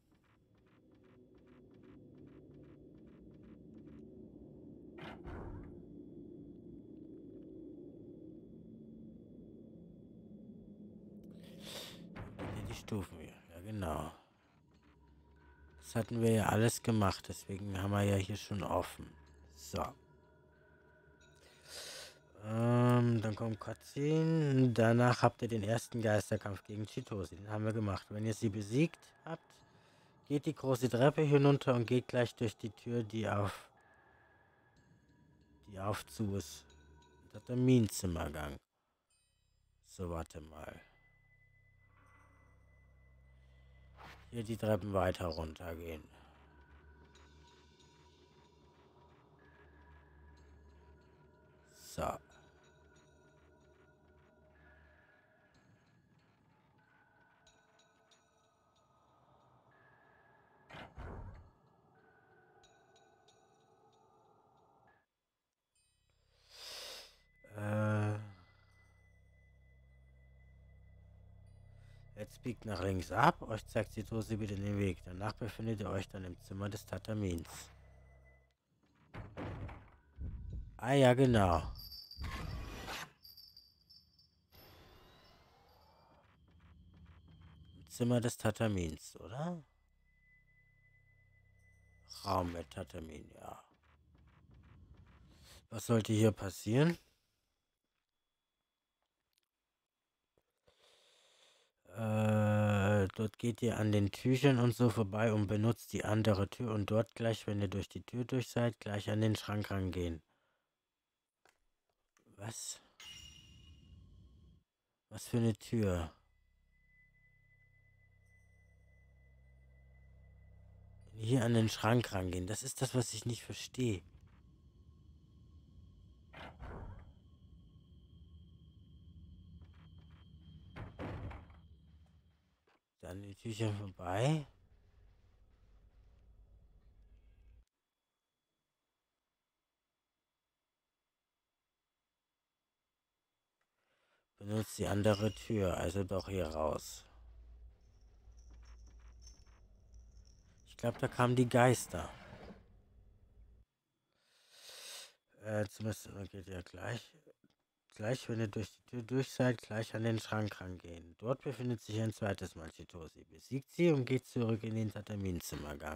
Speaker 1: Hier die Stufen hier. Ja, genau. Das hatten wir ja alles gemacht. Deswegen haben wir ja hier schon offen. So. Ähm, dann kommt Cutscene. Danach habt ihr den ersten Geisterkampf gegen Chitose. Den haben wir gemacht. Wenn ihr sie besiegt habt, geht die große Treppe hinunter und geht gleich durch die Tür, die auf die auf zu ist. Das ist der Minenzimmergang. So, warte mal. Hier die Treppen weiter runtergehen. So. Äh. Jetzt biegt nach links ab, euch zeigt die Dose wieder den Weg. Danach befindet ihr euch dann im Zimmer des Tatamins. Ah ja, genau. Im Zimmer des Tatamins, oder? Raum mit Tatamin, ja. Was sollte hier passieren? Äh, dort geht ihr an den Tüchern und so vorbei und benutzt die andere Tür und dort gleich, wenn ihr durch die Tür durch seid, gleich an den Schrank rangehen. Was? Was für eine Tür? Hier an den Schrank rangehen, das ist das, was ich nicht verstehe. An die Tücher vorbei. Benutzt die andere Tür, also doch hier raus. Ich glaube, da kamen die Geister. Äh, zumindest geht ja gleich. Gleich, wenn ihr durch die Tür durch seid, gleich an den Schrank rangehen. Dort befindet sich ein zweites Mal Chitosi. Besiegt sie und geht zurück in den Tataminzimmergang.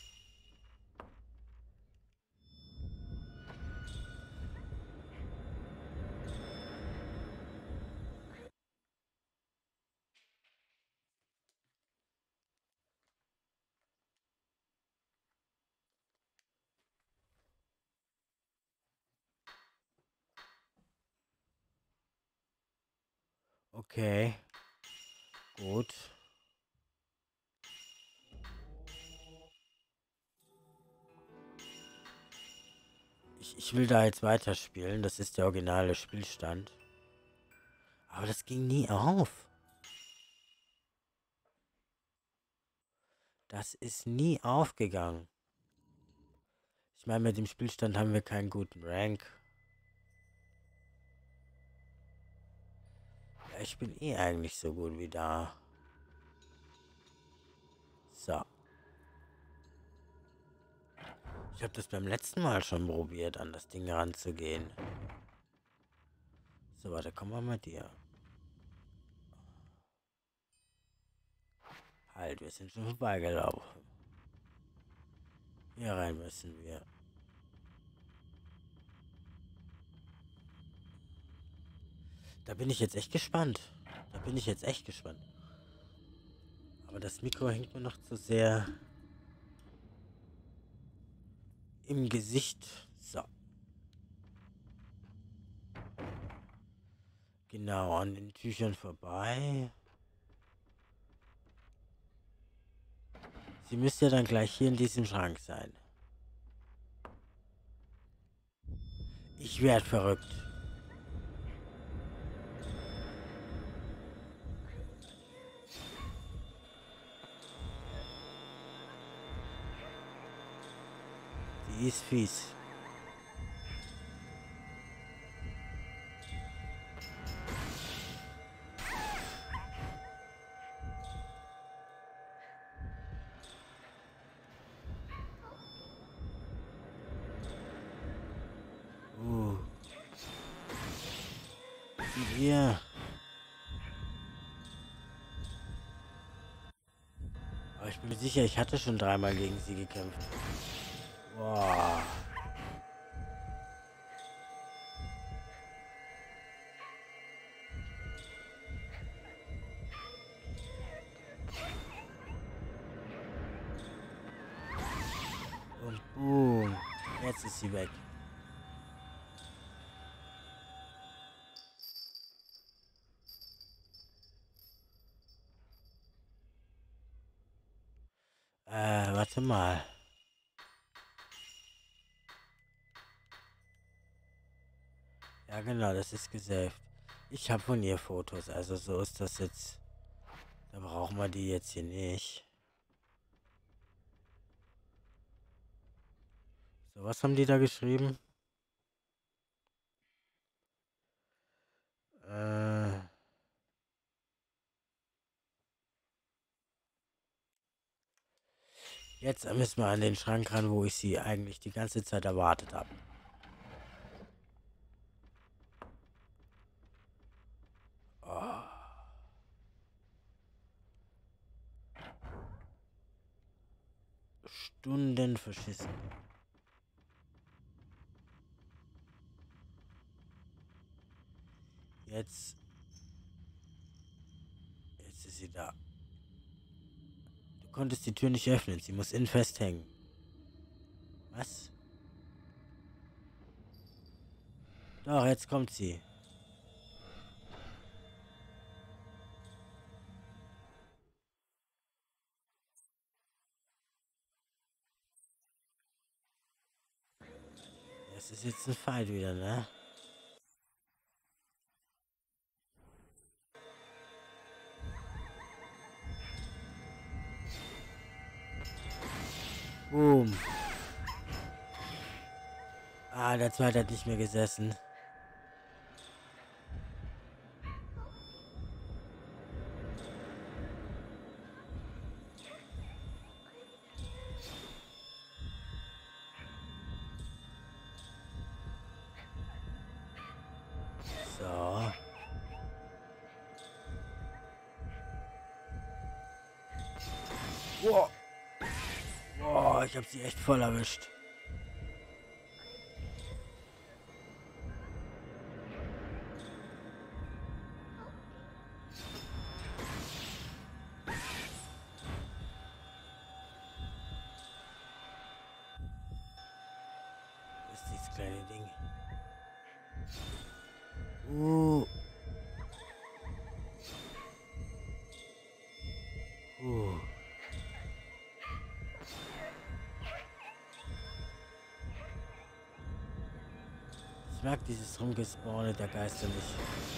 Speaker 1: Okay. Gut. Ich, ich will da jetzt weiterspielen. Das ist der originale Spielstand. Aber das ging nie auf. Das ist nie aufgegangen. Ich meine, mit dem Spielstand haben wir keinen guten Rank. Ja, ich bin eh eigentlich so gut wie da. So. Ich habe das beim letzten Mal schon probiert, an das Ding ranzugehen. So, warte, komm mal mit dir. Halt, wir sind schon vorbeigelaufen. Hier rein müssen wir. Da bin ich jetzt echt gespannt. Da bin ich jetzt echt gespannt. Aber das Mikro hängt mir noch zu sehr im Gesicht. So. Genau, an den Tüchern vorbei. Sie müsste ja dann gleich hier in diesem Schrank sein. Ich werde verrückt. Die ist fies. Uh. Hier. Aber ich bin mir sicher, ich hatte schon dreimal gegen sie gekämpft. Boah. Und boom. Jetzt ist sie weg. Äh, warte mal. Ja, genau, das ist gesaved. Ich habe von ihr Fotos, also so ist das jetzt. Da brauchen wir die jetzt hier nicht. So, was haben die da geschrieben? Äh. Jetzt müssen wir an den Schrank ran, wo ich sie eigentlich die ganze Zeit erwartet habe. Oh. Stunden verschissen. Jetzt. Jetzt ist sie da. Du konntest die Tür nicht öffnen. Sie muss innen festhängen. Was? Doch, jetzt kommt sie. Das ist jetzt ein Fight wieder, ne? Boom. Ah, der zweite hat nicht mehr gesessen. So. Wow. Boah, ich hab sie echt voll erwischt. Was ist dieses kleine Ding? Uh. Uh. Ich mag dieses Rumgespawne der Geister nicht.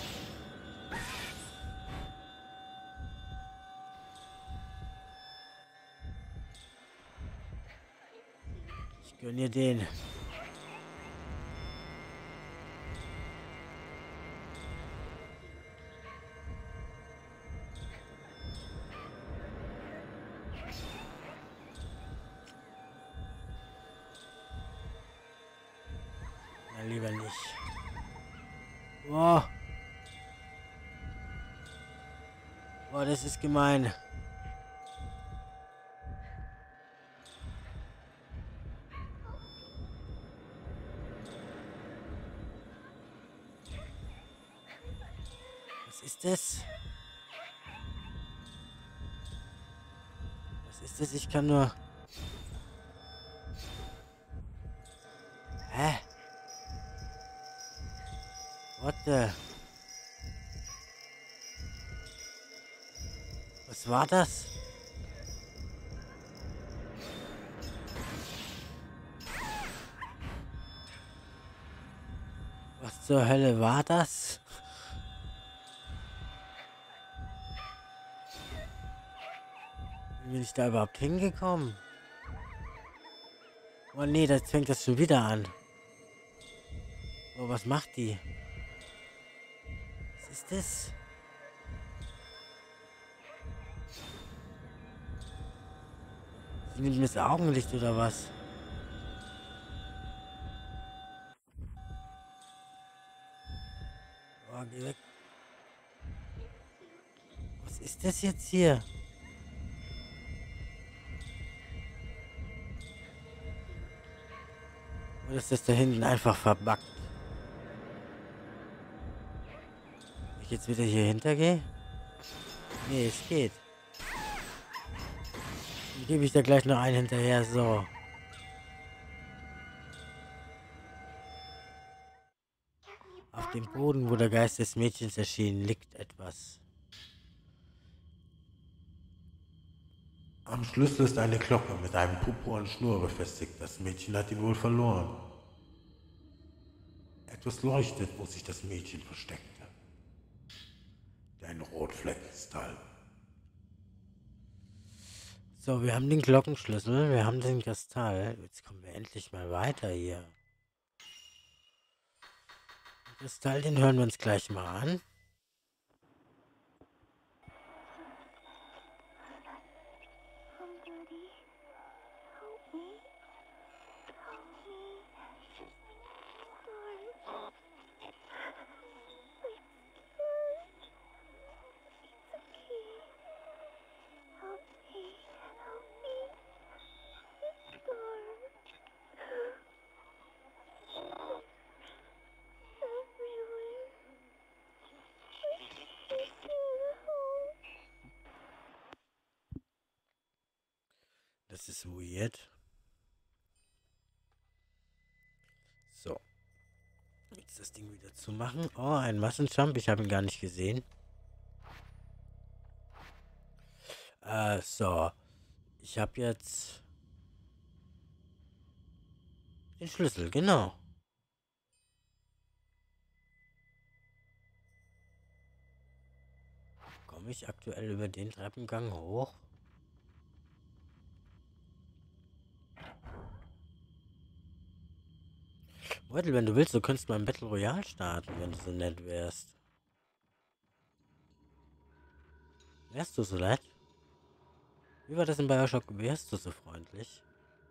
Speaker 1: Ich gönn dir den. Na, lieber nicht. Oh. Oh, das ist gemein. Was ist das? Was ist das? Ich kann nur... Hä? What the... Was war das? Was zur Hölle war das? Wie bin ich da überhaupt hingekommen? Oh nee, jetzt fängt das schon wieder an. Oh, was macht die? Was ist das? Sie nimmt mir das Augenlicht oder was? Oh, geh weg. Was ist das jetzt hier? Oder ist das da hinten einfach verbuggt? Wenn ich jetzt wieder hier hintergehe? Nee, es geht. Dann gebe ich da gleich noch einen hinterher, so. Auf dem Boden, wo der Geist des Mädchens erschien, liegt etwas.
Speaker 3: Am Schlüssel ist eine Glocke mit einem purpurnen Schnur befestigt. Das Mädchen hat ihn wohl verloren. Etwas leuchtet, wo sich das Mädchen versteckte. Ein Rotfleckkristall.
Speaker 1: So, wir haben den Glockenschlüssel, wir haben den Kristall. Jetzt kommen wir endlich mal weiter hier. Den Kristall, den hören wir uns gleich mal an. ist weird. So. Jetzt das Ding wieder zumachen. Oh, ein Massenjump. Ich habe ihn gar nicht gesehen. Äh, so. Ich habe jetzt den Schlüssel, genau. Komme ich aktuell über den Treppengang hoch? Beutel, wenn du willst, du könntest mal ein Battle Royale starten, wenn du so nett wärst. Wärst du so nett? Wie war das in Bioshock? Wärst du so freundlich?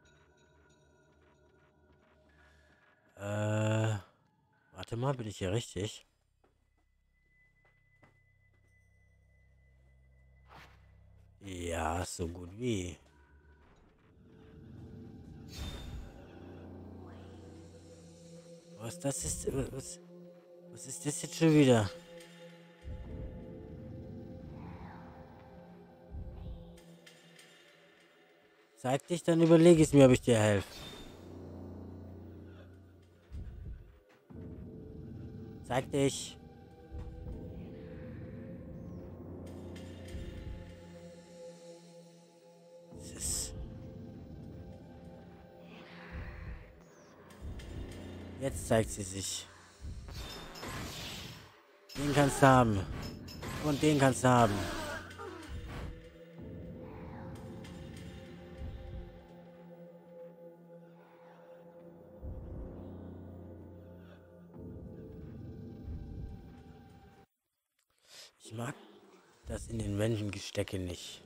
Speaker 1: Äh, warte mal, bin ich hier richtig? Ja, so gut wie. Was das ist, was, was ist das jetzt schon wieder? Zeig dich, dann überlege ich mir, ob ich dir helfe. Zeig dich. Das ist... Jetzt zeigt sie sich. Den kannst du haben. Und den kannst du haben. Ich mag das in den Wänden-Gestecke nicht.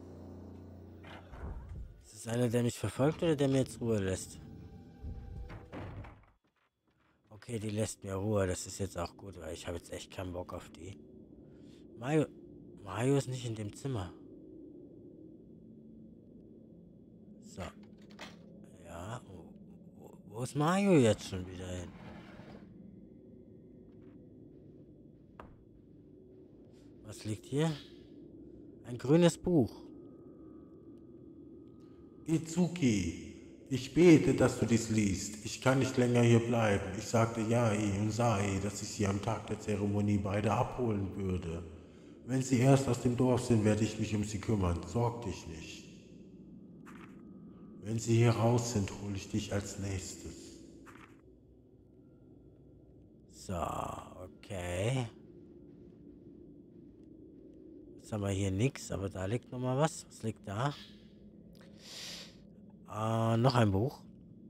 Speaker 1: Ist es einer, der mich verfolgt oder der mir jetzt Ruhe lässt? Okay, die lässt mir Ruhe. Das ist jetzt auch gut, weil ich habe jetzt echt keinen Bock auf die. Mario... Mario ist nicht in dem Zimmer. So. Ja, wo, wo, wo ist Mario jetzt schon wieder hin? Was liegt hier? Ein grünes Buch.
Speaker 3: Itsuki, ich bete, dass du dies liest. Ich kann nicht länger hier bleiben. Ich sagte Yae und Sae, dass ich sie am Tag der Zeremonie beide abholen würde. Wenn sie erst aus dem Dorf sind, werde ich mich um sie kümmern. Sorg dich nicht. Wenn sie hier raus sind, hole ich dich als nächstes.
Speaker 1: So, okay. Jetzt haben wir hier nichts, aber da liegt noch mal was. Was liegt da? Äh, noch ein Buch.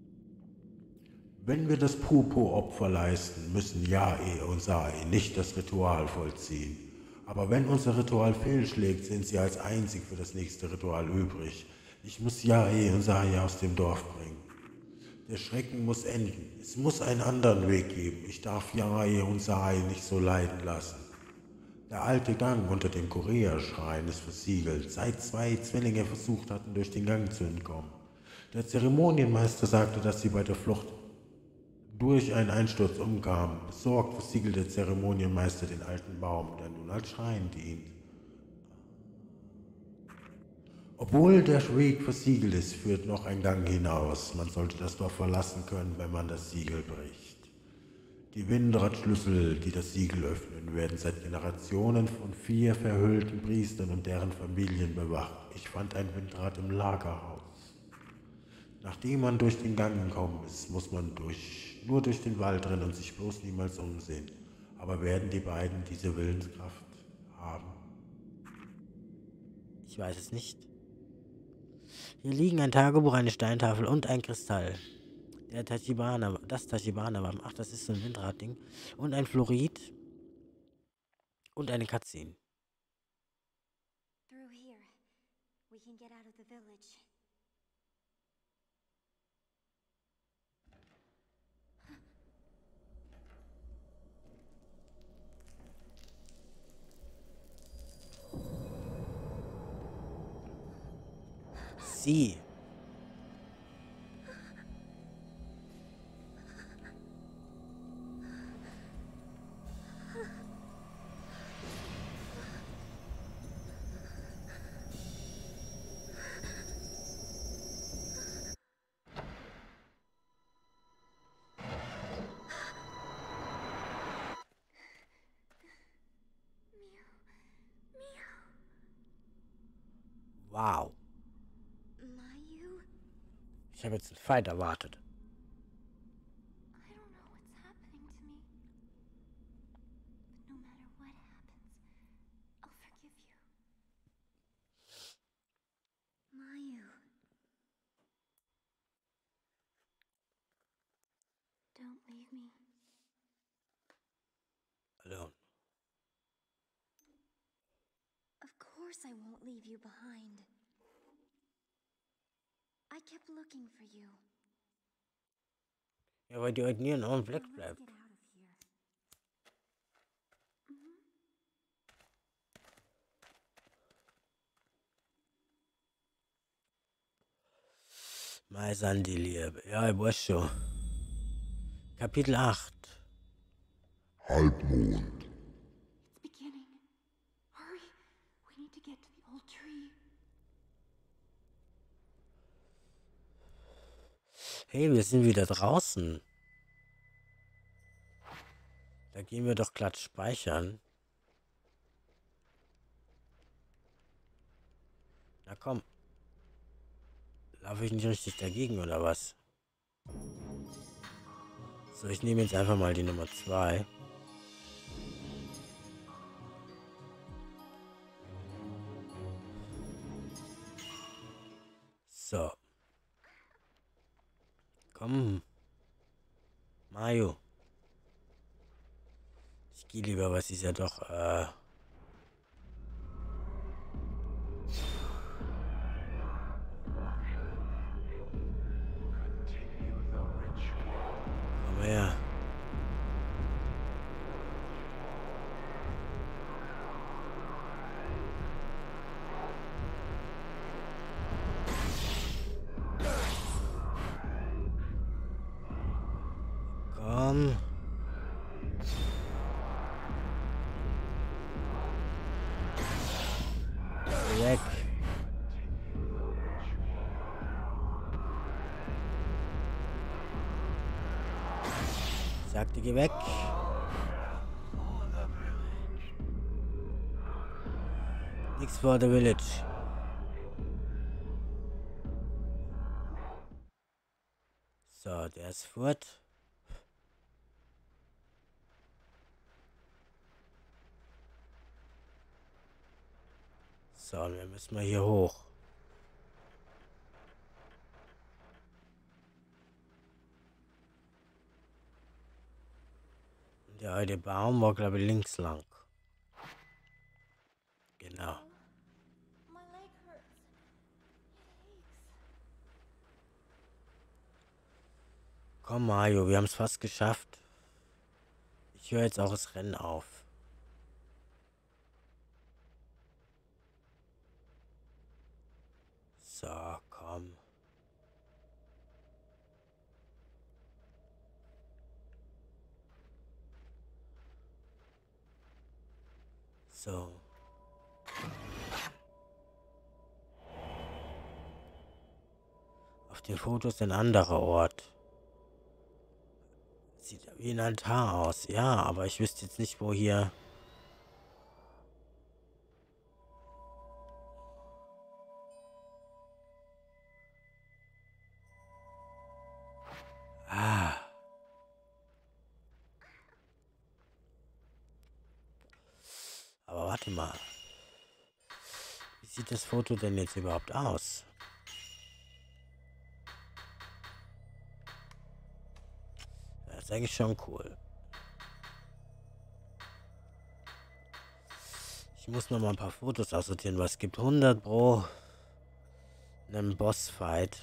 Speaker 3: Wenn wir das Pupo-Opfer leisten, müssen Yae und Sae nicht das Ritual vollziehen. Aber wenn unser Ritual fehlschlägt, sind sie als einzig für das nächste Ritual übrig. Ich muss Yae und Sae aus dem Dorf bringen. Der Schrecken muss enden. Es muss einen anderen Weg geben. Ich darf Yae und Sae nicht so leiden lassen. Der alte Gang unter dem Korea-Schrein ist versiegelt, seit zwei Zwillinge versucht hatten, durch den Gang zu entkommen. Der Zeremonienmeister sagte, dass sie bei der Flucht durch einen Einsturz umkamen. Besorgt versiegelte der Zeremonienmeister den alten Baum, der nun als Schrein dient. Obwohl der Weg versiegelt ist, führt noch ein Gang hinaus. Man sollte das Dorf verlassen können, wenn man das Siegel bricht. Die Windradschlüssel, die das Siegel öffnen, werden seit Generationen von vier verhüllten Priestern und deren Familien bewacht. Ich fand ein Windrad im Lagerhaus. Nachdem man durch den Gang gekommen ist, muss man durch, nur durch den Wald rennen und sich bloß niemals umsehen. Aber werden die beiden diese Willenskraft haben?
Speaker 1: Ich weiß es nicht. Hier liegen ein Tagebuch, eine Steintafel und ein Kristall. Der Tachibana, das Tachibana war. Ach, das ist so ein Windradding. Und ein Fluorid. Und eine Cutscene.
Speaker 4: Through here, we can get out of the village.
Speaker 1: Sie. Wow.
Speaker 4: Mayu?
Speaker 1: Ich habe jetzt einen Fight erwartet.
Speaker 4: I don't know what's happening to me. But no matter what happens, I'll forgive you. Mayu. Don't leave me.
Speaker 1: Alone.
Speaker 4: Of course I won't leave you behind. I kept looking for you.
Speaker 1: Ja, weil die heute nie in eurem Blick
Speaker 4: Now let's
Speaker 1: bleibt.
Speaker 4: get out of here. Mhm.
Speaker 1: Mai Sandy, Liebe. Ja, ich weiß schon. Kapitel acht.
Speaker 3: Halbmond.
Speaker 4: It's beginning. Hurry. We need to get to the old tree.
Speaker 1: Hey, wir sind wieder draußen. Da gehen wir doch glatt speichern. Na komm. Laufe ich nicht richtig dagegen, oder was? So, ich nehme jetzt einfach mal die Nummer zwei. So. Komm. Mayu. Ich gehe lieber, was ist ja doch, äh... Komm her. Komm. Geh weg. Sagte, geh weg. Nix for the village. So, der ist fort. So, wir müssen mal hier hoch. Der alte Baum war, glaube ich, links lang. Genau.
Speaker 4: My leg hurts. It aches.
Speaker 1: Komm, Mario, wir haben es fast geschafft. Ich höre jetzt auch das Rennen auf. So, komm. So. Auf den Fotos ein anderer Ort. Sieht wie ein Altar aus. Ja, aber ich wüsste jetzt nicht, wo hier... Ah. Aber warte mal. Wie sieht das Foto denn jetzt überhaupt aus? Das ist eigentlich schon cool. Ich muss noch mal ein paar Fotos aussortieren, was es gibt. hundert pro einem Bossfight.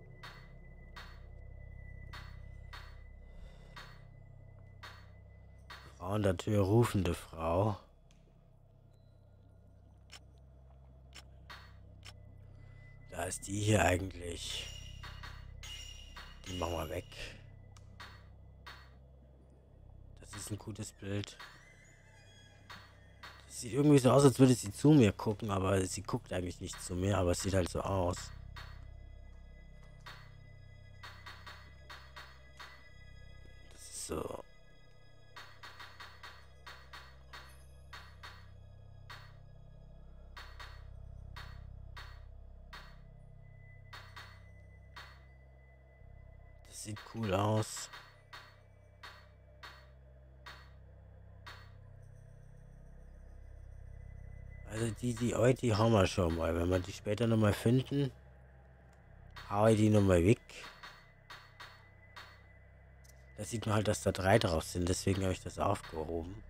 Speaker 1: Frau an der Tür, rufende Frau. Da ist die hier eigentlich. Die machen wir weg. Das ist ein gutes Bild. Das sieht irgendwie so aus, als würde sie zu mir gucken, aber sie guckt eigentlich nicht zu mir, aber es sieht halt so aus. Das ist so. Das sieht cool aus. Also die, die heute, die haben wir schon mal. Wenn wir die später nochmal finden, haue ich die nochmal weg. Da sieht man halt, dass da drei drauf sind. Deswegen habe ich das aufgehoben.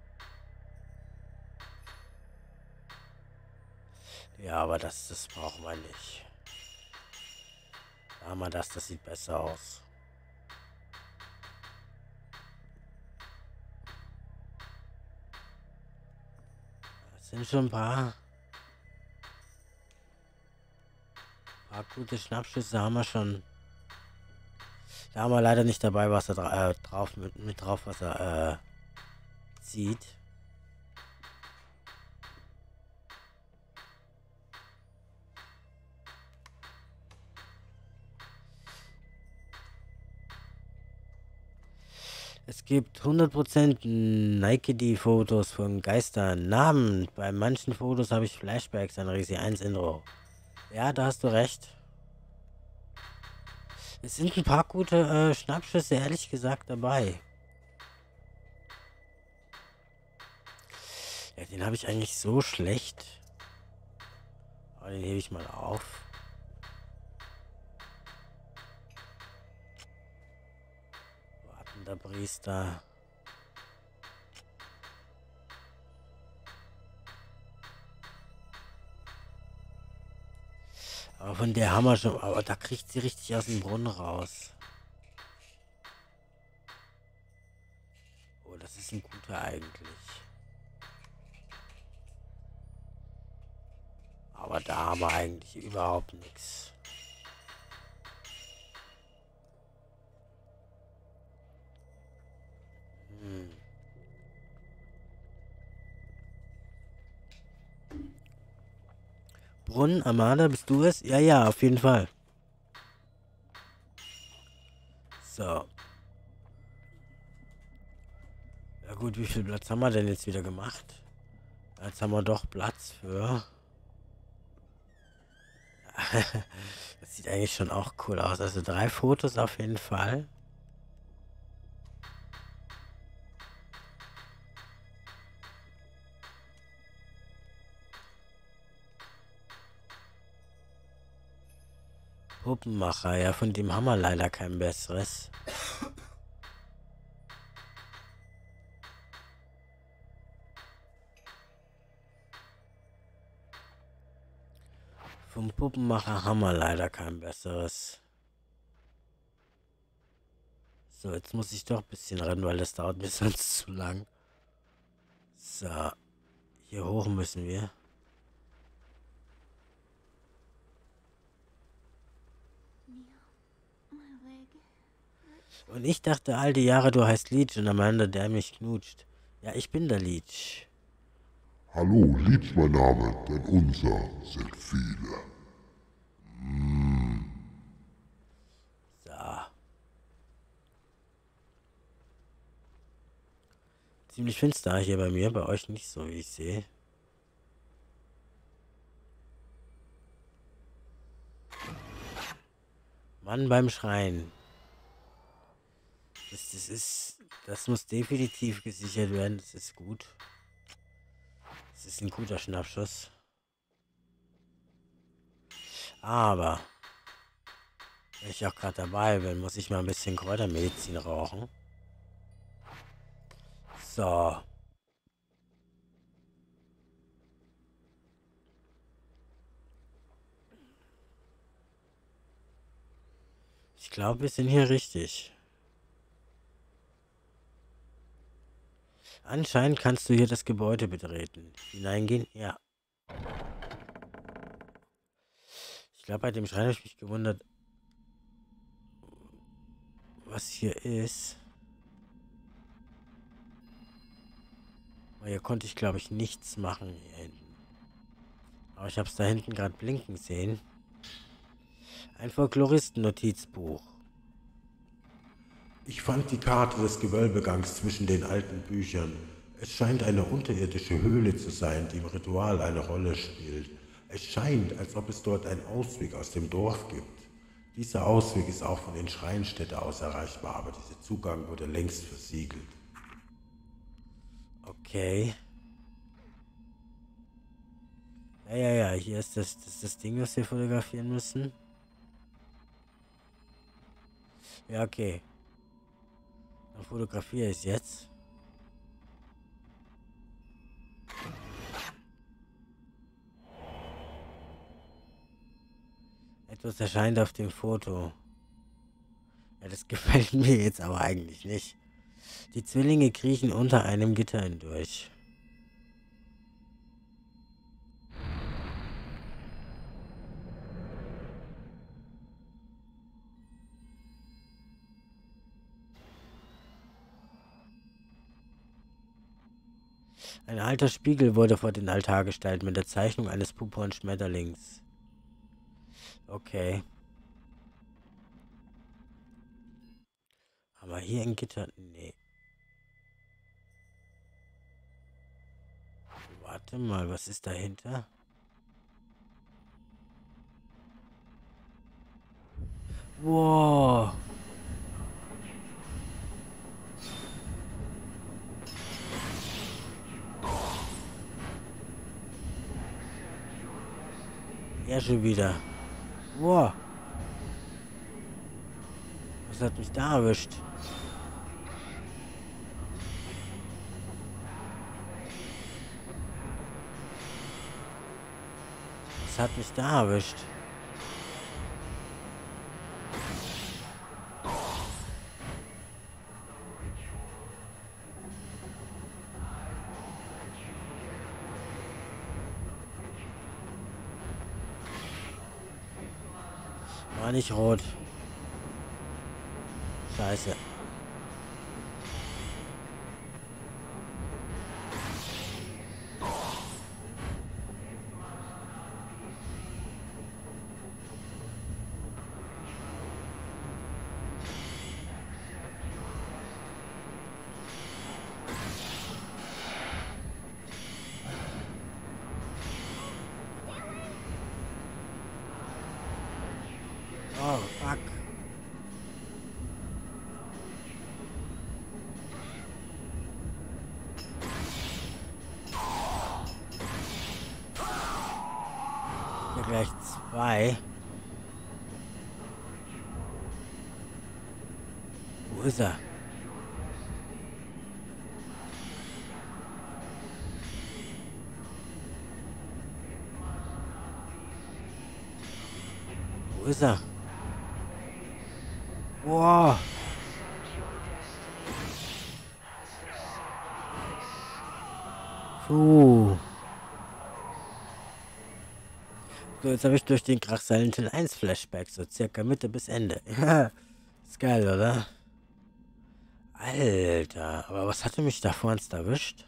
Speaker 1: Ja, aber das, das brauchen wir nicht. Da haben wir das, das sieht besser aus. Das sind schon ein paar, paar gute Schnappschüsse haben wir schon. Da haben wir leider nicht dabei, was er dra äh, drauf mit, mit drauf, was er äh, zieht. Es gibt hundert Prozent Nike-Fotos von Geistern. Namen. Bei manchen Fotos habe ich Flashbacks an Resi eins Intro. Ja, da hast du recht. Es sind ein paar gute äh, Schnappschüsse, ehrlich gesagt, dabei. Ja, den habe ich eigentlich so schlecht. Aber den hebe ich mal auf. Wartender Priester. Aber von der haben wir schon. Aber da kriegt sie richtig aus dem Brunnen raus. Oh, das ist ein guter eigentlich. Aber da haben wir eigentlich überhaupt nichts. Hm. Brunnen, Amada, bist du es? Ja, ja, auf jeden Fall. So. Ja gut, wie viel Platz haben wir denn jetzt wieder gemacht? Jetzt haben wir doch Platz für... Das sieht eigentlich schon auch cool aus. Also drei Fotos auf jeden Fall. Puppenmacher, ja, von dem haben wir leider kein besseres. Vom Puppenmacher haben wir leider kein besseres. So, jetzt muss ich doch ein bisschen rennen, weil das dauert mir sonst zu lang. So, hier hoch müssen wir. Und ich dachte all die Jahre, du heißt Leech und Amanda, der mich knutscht. Ja, ich bin der Leech.
Speaker 5: Hallo, Leech mein Name, denn unser sind viele. Mm.
Speaker 1: So. Ziemlich finster hier bei mir, bei euch nicht so, wie ich sehe. Mann beim Schreien. Das, das ist... Das muss definitiv gesichert werden, das ist gut. Das ist ein guter Schnappschuss. Aber... Wenn ich auch gerade dabei bin, muss ich mal ein bisschen Kräutermedizin rauchen. So. Ich glaube, wir sind hier richtig. Anscheinend kannst du hier das Gebäude betreten. Hineingehen? Ja. Ich glaube, bei dem Schrein habe ich mich gewundert, was hier ist. Aber hier konnte ich, glaube ich, nichts machen hier hinten. Aber ich habe es da hinten gerade blinken sehen. Ein Folkloristen-Notizbuch.
Speaker 3: Ich fand die Karte des Gewölbegangs zwischen den alten Büchern. Es scheint eine unterirdische Höhle zu sein, die im Ritual eine Rolle spielt. Es scheint, als ob es dort einen Ausweg aus dem Dorf gibt. Dieser Ausweg ist auch von den Schreinstätte aus erreichbar, aber dieser Zugang wurde längst versiegelt.
Speaker 1: Okay. Ja, ja, ja, hier ist das, das, das Ding, was wir fotografieren müssen. Ja, okay. Dann fotografiere ich es jetzt. Etwas erscheint auf dem Foto. Ja, das gefällt mir jetzt aber eigentlich nicht. Die Zwillinge kriechen unter einem Gitter hindurch. Ein alter Spiegel wurde vor den Altar gestellt mit der Zeichnung eines purpurnen Schmetterlings. Okay. Aber hier ein Gitter... Nee. Warte mal, was ist dahinter? Wow. Ja, schon wieder. Wow. Was hat mich da erwischt? Was hat mich da erwischt? War nicht rot. Scheiße. Oh, fuck. Hier gleich zwei. Wo ist er? Wo ist er? Wow. Puh. So, jetzt habe ich durch den Krach Silent Hill eins Flashback, so circa Mitte bis Ende. Ja, ist geil, oder? Alter, aber was hatte mich da vorhin erwischt?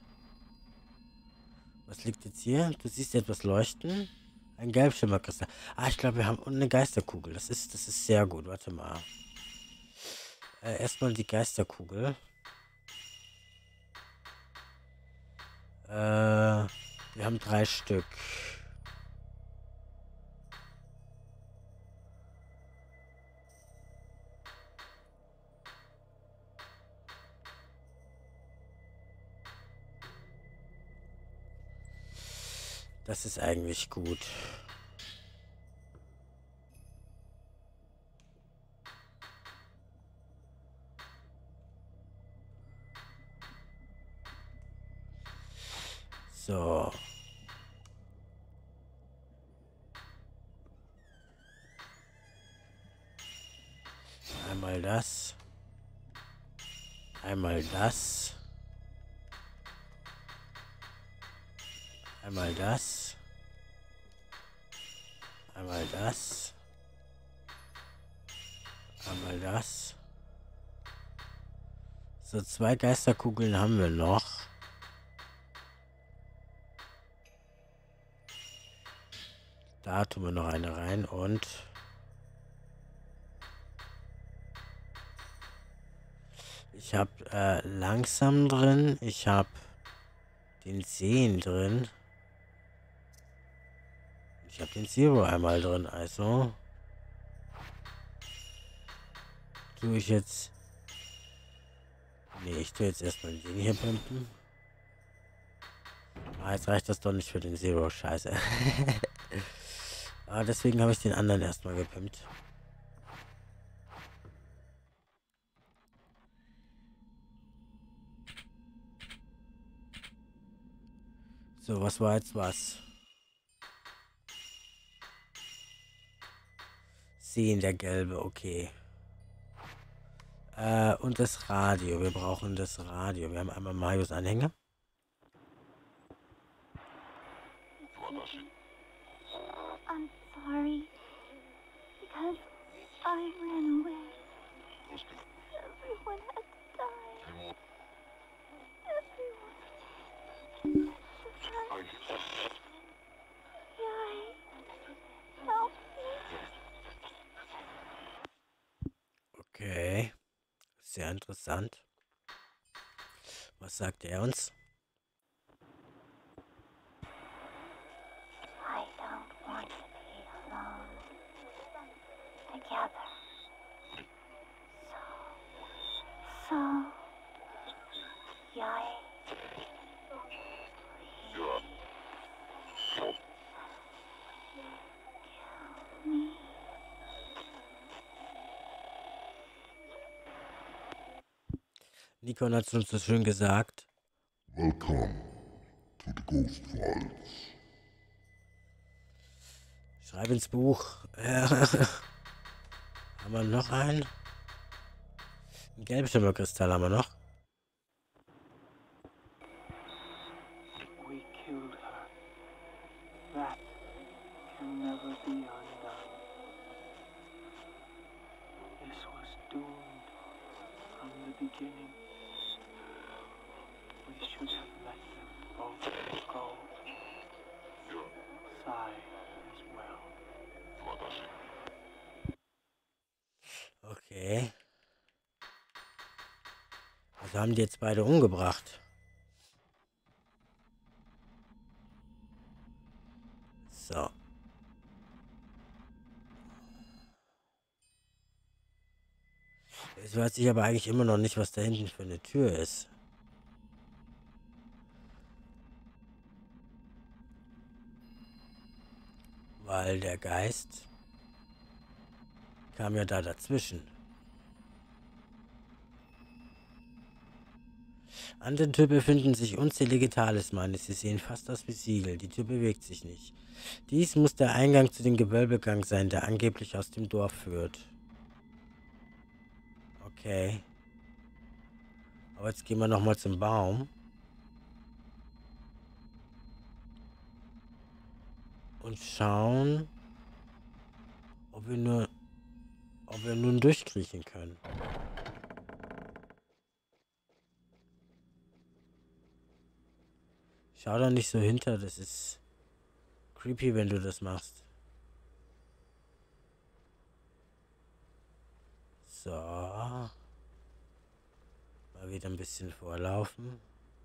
Speaker 1: Was liegt jetzt hier? Du siehst etwas leuchten. Ein Gelbschimmerkristall. Ah, ich glaube, wir haben unten eine Geisterkugel. Das ist, das ist sehr gut. Warte mal. Äh, erstmal die Geisterkugel. Äh, wir haben drei Stück. Das ist eigentlich gut. So. Einmal das. Einmal das. Einmal das. Einmal das. Einmal das. So, zwei Geisterkugeln haben wir noch. Da tun wir noch eine rein und ich habe äh, langsam drin. Ich habe den Sehen drin. Ich habe den Zero einmal drin, also tue ich jetzt... Nee, ich tue jetzt erstmal den hier pimpen. Ah, jetzt reicht das doch nicht für den Zero. Scheiße. Aber deswegen habe ich den anderen erstmal gepimpt. So, was war jetzt was? Sehen, der gelbe, okay. Äh, und das Radio. Wir brauchen das Radio. Wir haben einmal Marios Anhänger.
Speaker 4: I'm sorry. Because I ran away. Everyone had to die. Everyone. Yay. Help me.
Speaker 1: Okay. Sehr interessant. Was sagt er uns?
Speaker 4: I don't want to be alone. Together. So, so, yay. Kill me.
Speaker 1: Nikon hat es uns so schön gesagt.
Speaker 5: Welcome to the Ghost Files.
Speaker 1: Schreib ins Buch. Haben wir noch einen? Ein Gelbschimmerkristall haben wir noch.
Speaker 6: We killed her. That can never be undone. This was doomed from the beginning. We should have let them both go. Sigh as well.
Speaker 1: Okay. Also haben die jetzt beide umgebracht. So. Jetzt weiß ich aber eigentlich immer noch nicht, was da hinten für eine Tür ist. Weil der Geist kam ja da dazwischen. An der Tür befinden sich unzählige Talismane. Sie sehen fast aus wie Siegel. Die Tür bewegt sich nicht. Dies muss der Eingang zu dem Gewölbegang sein, der angeblich aus dem Dorf führt. Okay. Aber jetzt gehen wir nochmal zum Baum. Und schauen, ob wir nur, ob wir nun durchkriechen können. Schau da nicht so hinter, das ist creepy, wenn du das machst. So. Mal wieder ein bisschen vorlaufen.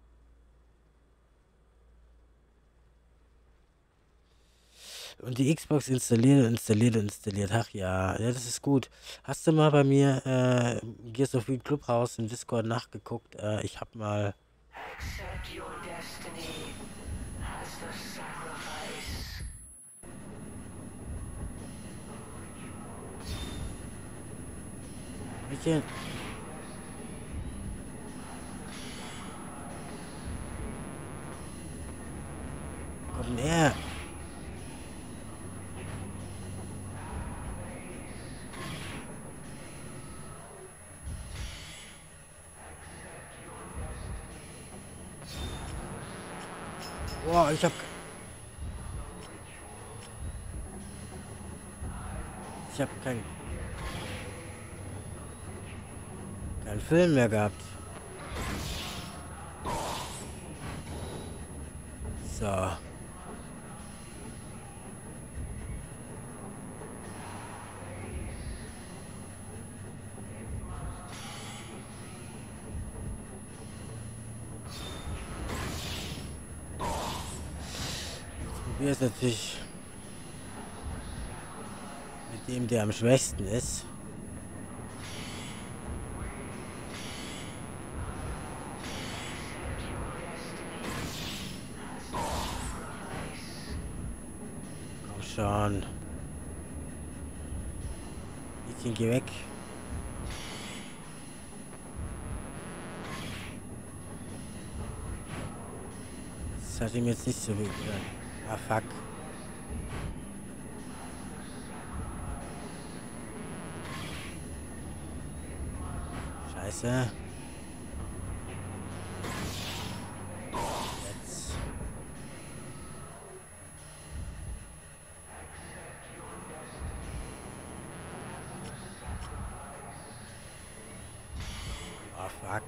Speaker 1: Und die Xbox installiert, installiert, installiert. Ach ja, ja, das ist gut. Hast du mal bei mir äh, Gears of War Clubhouse im Discord nachgeguckt? Äh, ich hab mal...
Speaker 7: Accept your destiny as the sacrifice.
Speaker 1: Mädchen. Komm näher. Boah, ich hab... Ich hab kein... keinen Film mehr gehabt. So. Hier ist natürlich mit dem, der am schwächsten ist. schon. Mädchen, geh weg. Das hat ihm jetzt nicht so gut gehört. Ah, fuck. Scheiße. Jetzt. Ah, fuck.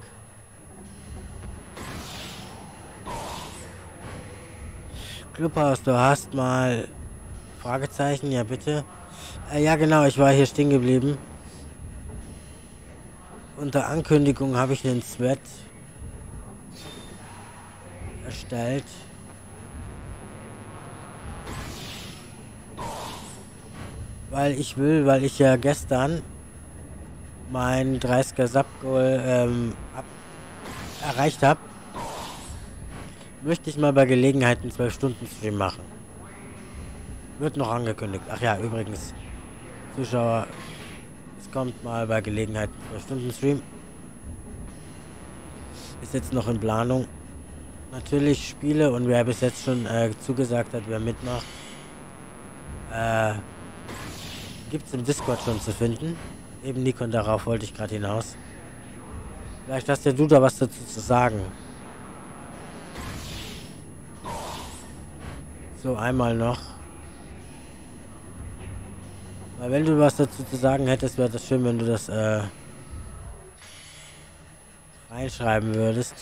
Speaker 1: Clubhaus, du hast mal... Fragezeichen, ja bitte. Äh, ja genau, ich war hier stehen geblieben. Unter Ankündigung habe ich einen Thread erstellt. Weil ich will, weil ich ja gestern mein dreißiger Sub-Goal ähm, ab erreicht habe, möchte ich mal bei Gelegenheit einen zwölf Stunden Stream machen. Wird noch angekündigt. Ach ja, übrigens, Zuschauer, es kommt mal bei Gelegenheit ein zwölf Stunden Stream. Ist jetzt noch in Planung. Natürlich Spiele und wer bis jetzt schon äh, zugesagt hat, wer mitmacht, äh, gibt es im Discord schon zu finden. Eben Nico, und darauf wollte ich gerade hinaus. Vielleicht hast ja du da was dazu zu sagen. So, einmal noch. Weil wenn du was dazu zu sagen hättest, wäre das schön, wenn du das äh, reinschreiben würdest.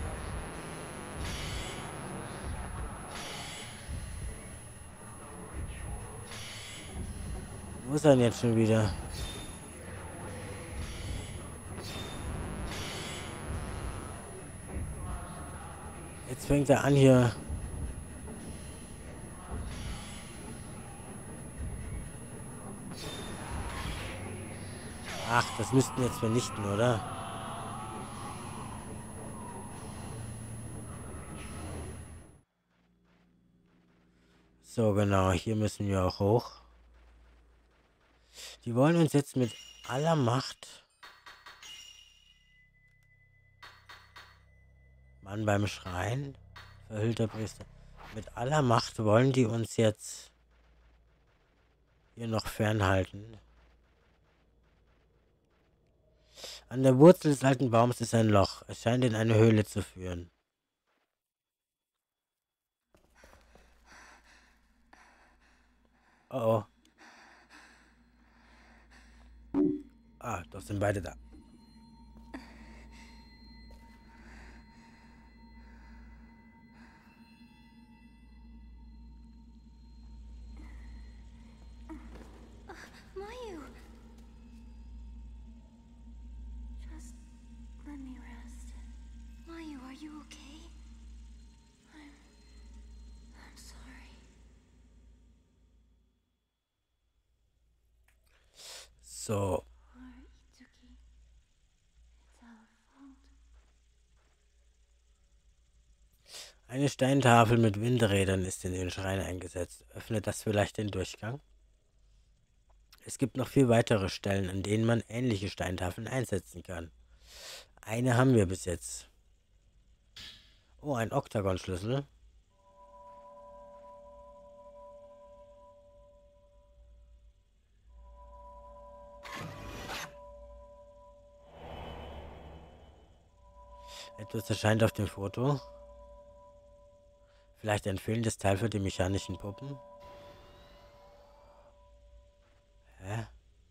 Speaker 1: Wo ist er denn jetzt schon wieder? Jetzt fängt er an hier. Ach, das müssten jetzt vernichten, oder? So, genau, hier müssen wir auch hoch. Die wollen uns jetzt mit aller Macht... Mann beim Schrein, verhüllter Priester. Mit aller Macht wollen die uns jetzt hier noch fernhalten. An der Wurzel des alten Baums ist ein Loch. Es scheint in eine Höhle zu führen. Oh oh. Ah, doch sind beide da.
Speaker 4: Mayu! Just let me rest. Mayu, are you okay? I'm... I'm sorry.
Speaker 1: So.
Speaker 4: Poor Itsuki. It's our fault.
Speaker 1: Eine Steintafel mit Windrädern ist in den Schrein eingesetzt. Öffnet das vielleicht den Durchgang? Es gibt noch vier weitere Stellen, an denen man ähnliche Steintafeln einsetzen kann. Eine haben wir bis jetzt. Oh, ein Oktagonschlüssel. Etwas erscheint auf dem Foto. Vielleicht ein fehlendes Teil für die mechanischen Puppen. Hä?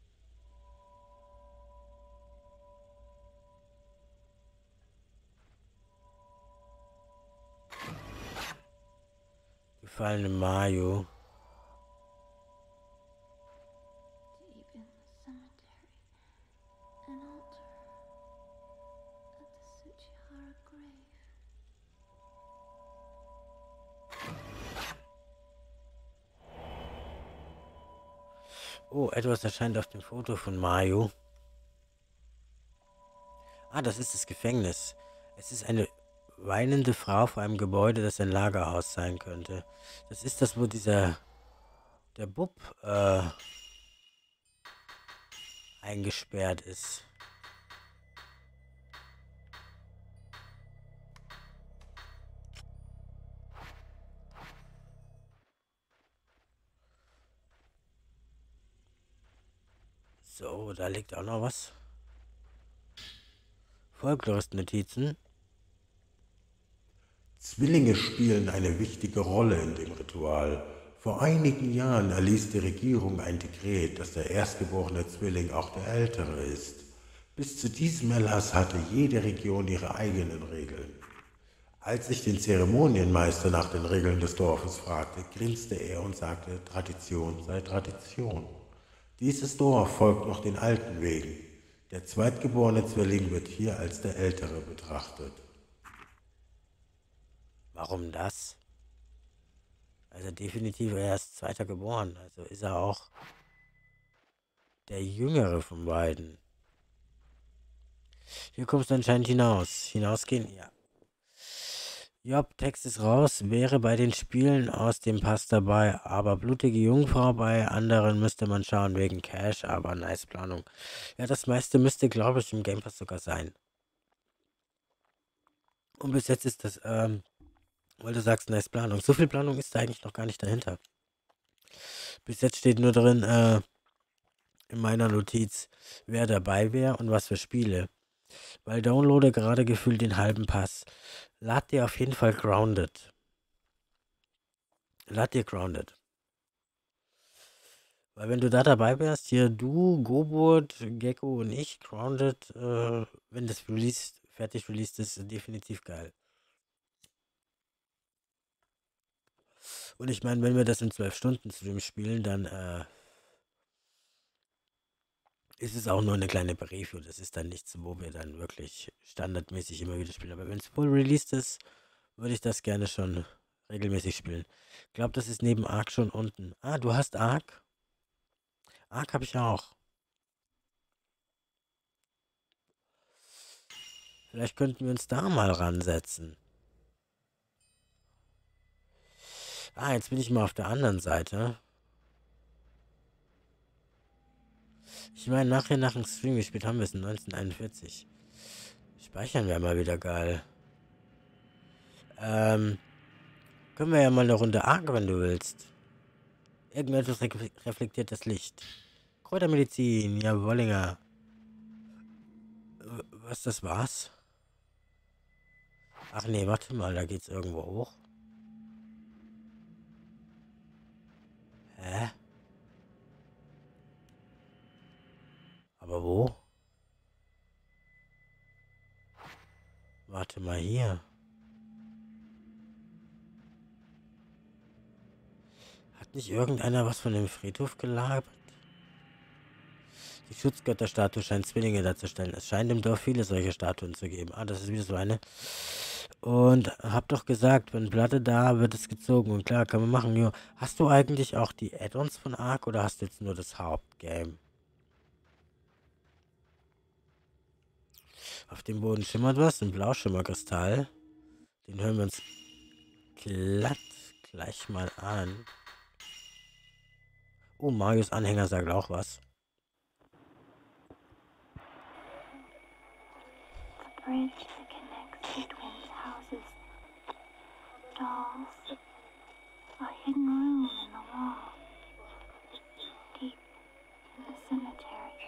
Speaker 1: Gefallene Mayu.
Speaker 4: Deep in the cemetery, an altar at the Tsuchihara grave.
Speaker 1: Oh, etwas erscheint auf dem Foto von Mayu. Ah, das ist das Gefängnis. Es ist eine weinende Frau vor einem Gebäude, das ein Lagerhaus sein könnte. Das ist das, wo dieser der Bub äh, eingesperrt ist. So, da liegt auch noch was. Folklorist-Notizen.
Speaker 3: Zwillinge spielen eine wichtige Rolle in dem Ritual. Vor einigen Jahren erließ die Regierung ein Dekret, dass der erstgeborene Zwilling auch der ältere ist. Bis zu diesem Erlass hatte jede Region ihre eigenen Regeln. Als ich den Zeremonienmeister nach den Regeln des Dorfes fragte, grinste er und sagte, Tradition sei Tradition. Dieses Dorf folgt noch den alten Wegen. Der zweitgeborene Zwilling wird hier als der Ältere betrachtet.
Speaker 1: Warum das? Also definitiv er ist zweiter geboren. Also ist er auch der Jüngere von beiden. Hier kommst du anscheinend hinaus. Hinausgehen? Ja. Job, Text ist raus, wäre bei den Spielen aus dem Pass dabei, aber blutige Jungfrau bei anderen müsste man schauen wegen Cash, aber nice Planung. Ja, das meiste müsste, glaube ich, im Game Pass sogar sein. Und bis jetzt ist das, ähm, weil du sagst, nice Planung. So viel Planung ist da eigentlich noch gar nicht dahinter. Bis jetzt steht nur drin, äh, in meiner Notiz, wer dabei wäre und was für Spiele. Weil downloade gerade gefühlt den halben Pass. Lad dir auf jeden Fall Grounded. Lad dir Grounded. Weil wenn du da dabei wärst, hier du, Goburt, Gecko und ich, Grounded, äh, wenn das released, fertig released ist, ist definitiv geil. Und ich meine, wenn wir das in zwölf Stunden Stream spielen, dann äh, ist es auch nur eine kleine Preview. Das ist dann nichts, wo wir dann wirklich standardmäßig immer wieder spielen. Aber wenn es full released ist, würde ich das gerne schon regelmäßig spielen. Ich glaube, das ist neben Ark schon unten. Ah, du hast Ark? Ark habe ich auch. Vielleicht könnten wir uns da mal ransetzen. Ah, jetzt bin ich mal auf der anderen Seite. Ich meine, nachher nach dem Stream gespielt haben wir es in neunzehnhunderteinundvierzig. Speichern wäre mal wieder geil. Ähm, können wir ja mal eine Runde Ark, wenn du willst. Irgendetwas re reflektiert das Licht. Kräutermedizin, ja, Wollinger. Was, das war's? Ach nee, warte mal, da geht's irgendwo hoch. Hä? Aber wo? Warte mal hier. Hat nicht irgendeiner was von dem Friedhof gelabert? Die Schutzgötterstatue scheint Zwillinge darzustellen. Es scheint im Dorf viele solche Statuen zu geben. Ah, das ist wieder so eine. Und hab doch gesagt, wenn Platte da, wird es gezogen. Und klar, kann man machen. Jo. Hast du eigentlich auch die Add-ons von Ark oder hast du jetzt nur das Hauptgame? Auf dem Boden schimmert was, ein Blauschimmerkristall. Den hören wir uns glatt gleich mal an. Oh, Marius Anhänger sagt auch was.
Speaker 4: The bridge that connects the twins' houses. Dolls. A hidden room in the wall. Deep in the cemetery.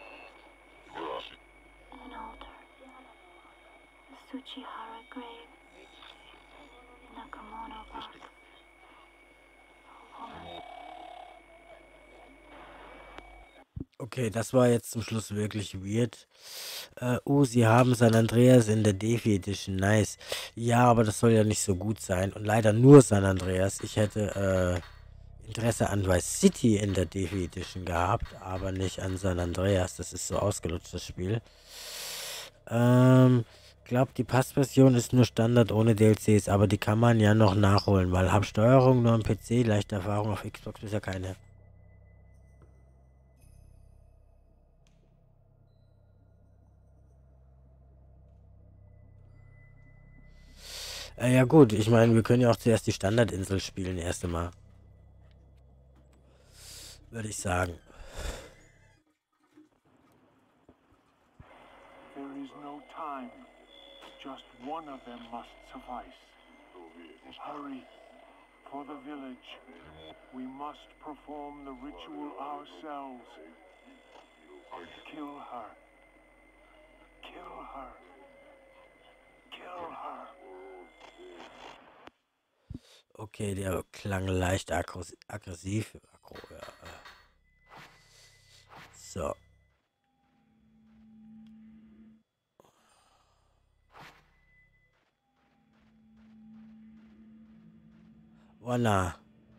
Speaker 4: An altar. The Tsuchihara grave. In a kimono box. A woman.
Speaker 1: Okay, das war jetzt zum Schluss wirklich weird. Äh, oh, sie haben San Andreas in der Defi Edition. Nice. Ja, aber das soll ja nicht so gut sein. Und leider nur San Andreas. Ich hätte äh, Interesse an Vice City in der Defi Edition gehabt, aber nicht an San Andreas. Das ist so ausgelutscht, das Spiel. Ähm, glaube, die Passversion ist nur Standard ohne D L Cs, aber die kann man ja noch nachholen, weil hab Steuerung nur am P C, leichte Erfahrung auf Xbox bisher keine. Äh, ja gut, ich meine, wir können ja auch zuerst die Standardinsel spielen, erst einmal. Würde ich sagen.
Speaker 8: There is no time. Just one of them must suffice. Hurry. For the village. We must perform the ritual ourselves. Kill her. Kill her. Kill her.
Speaker 1: Okay, der klang leicht aggros- aggressiv. Aggro, ja. So. Voila.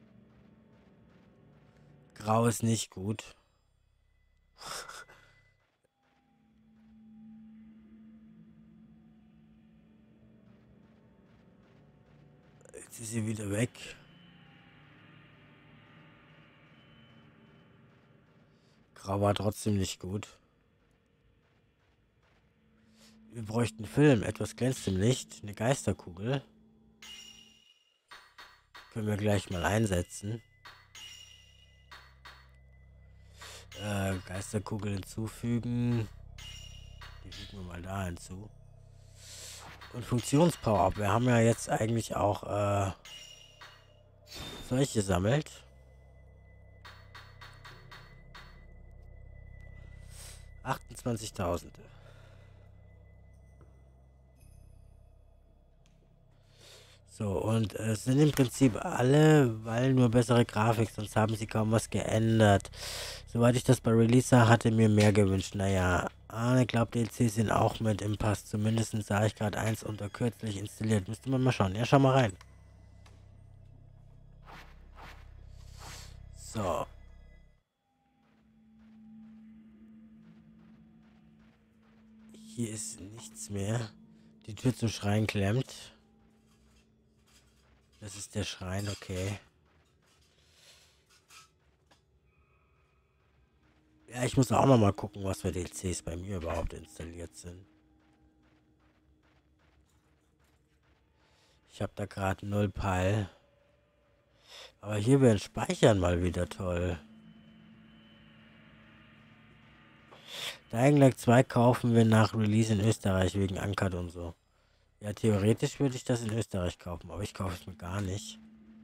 Speaker 1: Grau ist nicht gut. Jetzt ist sie wieder weg. Grau war trotzdem nicht gut. Wir bräuchten Film. Etwas glänzt im Licht. Eine Geisterkugel. Können wir gleich mal einsetzen. Äh, Geisterkugel hinzufügen. Die fügen wir mal da hinzu. Und Funktionspower-Up. Wir haben ja jetzt eigentlich auch äh, solche gesammelt. achtundzwanzigtausend. So, und äh, es sind im Prinzip alle, weil nur bessere Grafik, sonst haben sie kaum was geändert. Soweit ich das bei Release sah, hatte mir mehr gewünscht. Naja, ah, ich glaube, D L C sind auch mit im Pass. Zumindest sah ich gerade eins unter kürzlich installiert. Müsste man mal schauen. Ja, schau mal rein. So. Hier ist nichts mehr. Die Tür zum Schrein klemmt. Das ist der Schrein, okay. Ja, ich muss auch noch mal gucken, was für D L Cs bei mir überhaupt installiert sind. Ich habe da gerade null Peil. Aber hier wäre ein Speichern mal wieder toll. Dying Light zwei kaufen wir nach Release in Österreich wegen Uncut und so. Ja, theoretisch würde ich das in Österreich kaufen, aber ich kaufe es mir gar nicht.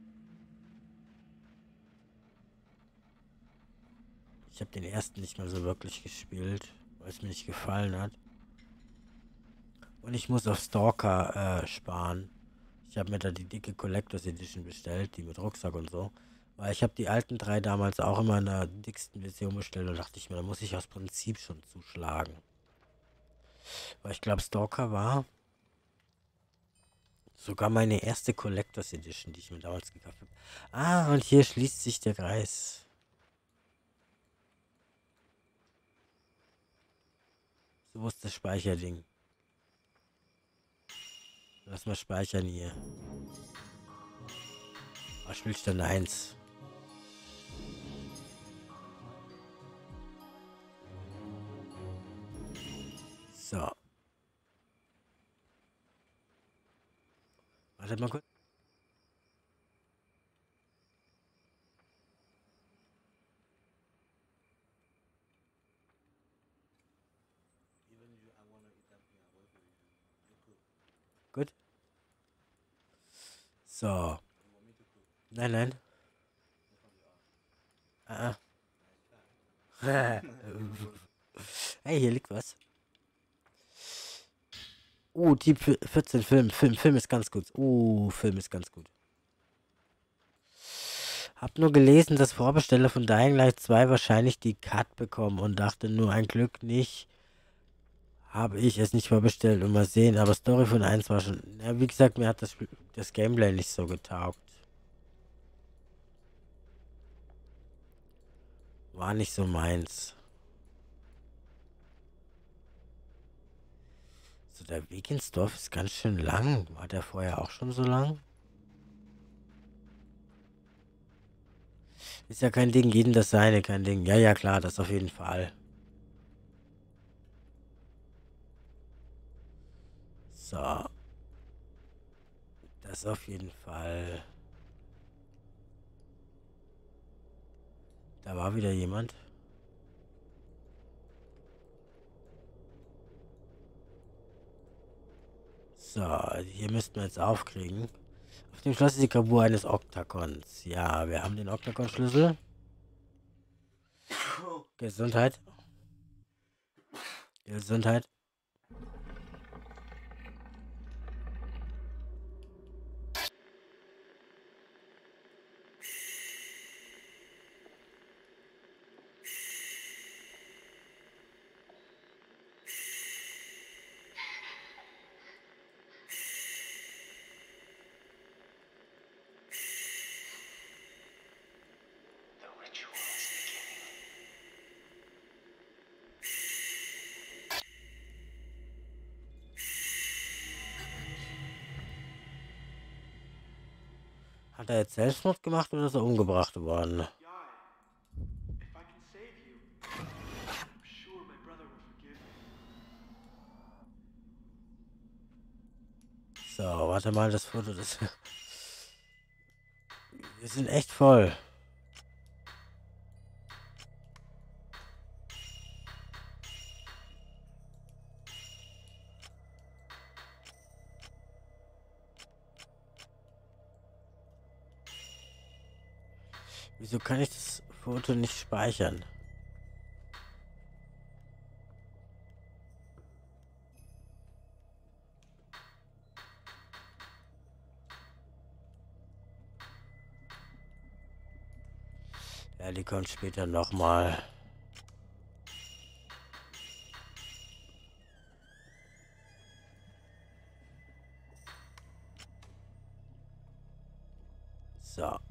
Speaker 1: Ich habe den ersten nicht mehr so wirklich gespielt, weil es mir nicht gefallen hat. Und ich muss auf Stalker äh, sparen. Ich habe mir da die dicke Collectors Edition bestellt, die mit Rucksack und so. Weil ich habe die alten drei damals auch immer in der dicksten Version bestellt und dachte ich mir, da muss ich aus Prinzip schon zuschlagen. Weil ich glaube, Stalker war sogar meine erste Collectors Edition, die ich mir damals gekauft habe. Ah, und hier schließt sich der Kreis. So, wo ist das Speicherding? Lass mal speichern hier. Ah, Spielstand eins. So. Wartet mal kurz. Gut. So. Nein, nein. Ah. Hey, hier liegt was. Uh, Typ vierzehn Film. Film. Film ist ganz gut. Uh, Film ist ganz gut. Hab nur gelesen, dass Vorbesteller von Dying Light zwei wahrscheinlich die Cut bekommen und dachte nur ein Glück nicht. Habe ich es nicht vorbestellt und mal sehen, aber Story von eins war schon. Ja, wie gesagt, mir hat das, Spiel, das Gameplay nicht so getaugt. War nicht so meins. So, der Weg ins Dorf ist ganz schön lang. War der vorher auch schon so lang? Ist ja kein Ding, jeden das seine, kein Ding. Ja, ja, klar, das auf jeden Fall. So. Das auf jeden Fall. Da war war wieder jemand. So, hier müssten wir jetzt aufkriegen. Auf dem Schloss ist die Gravur eines Oktakons. Ja, wir haben den Oktakon-Schlüssel. Gesundheit. Gesundheit. Hat er jetzt Selbstmord gemacht oder ist er umgebracht worden? So, warte mal, das Foto, das... Wir sind echt voll. Wieso kann ich das Foto nicht speichern? Ja, die kommt später nochmal. So.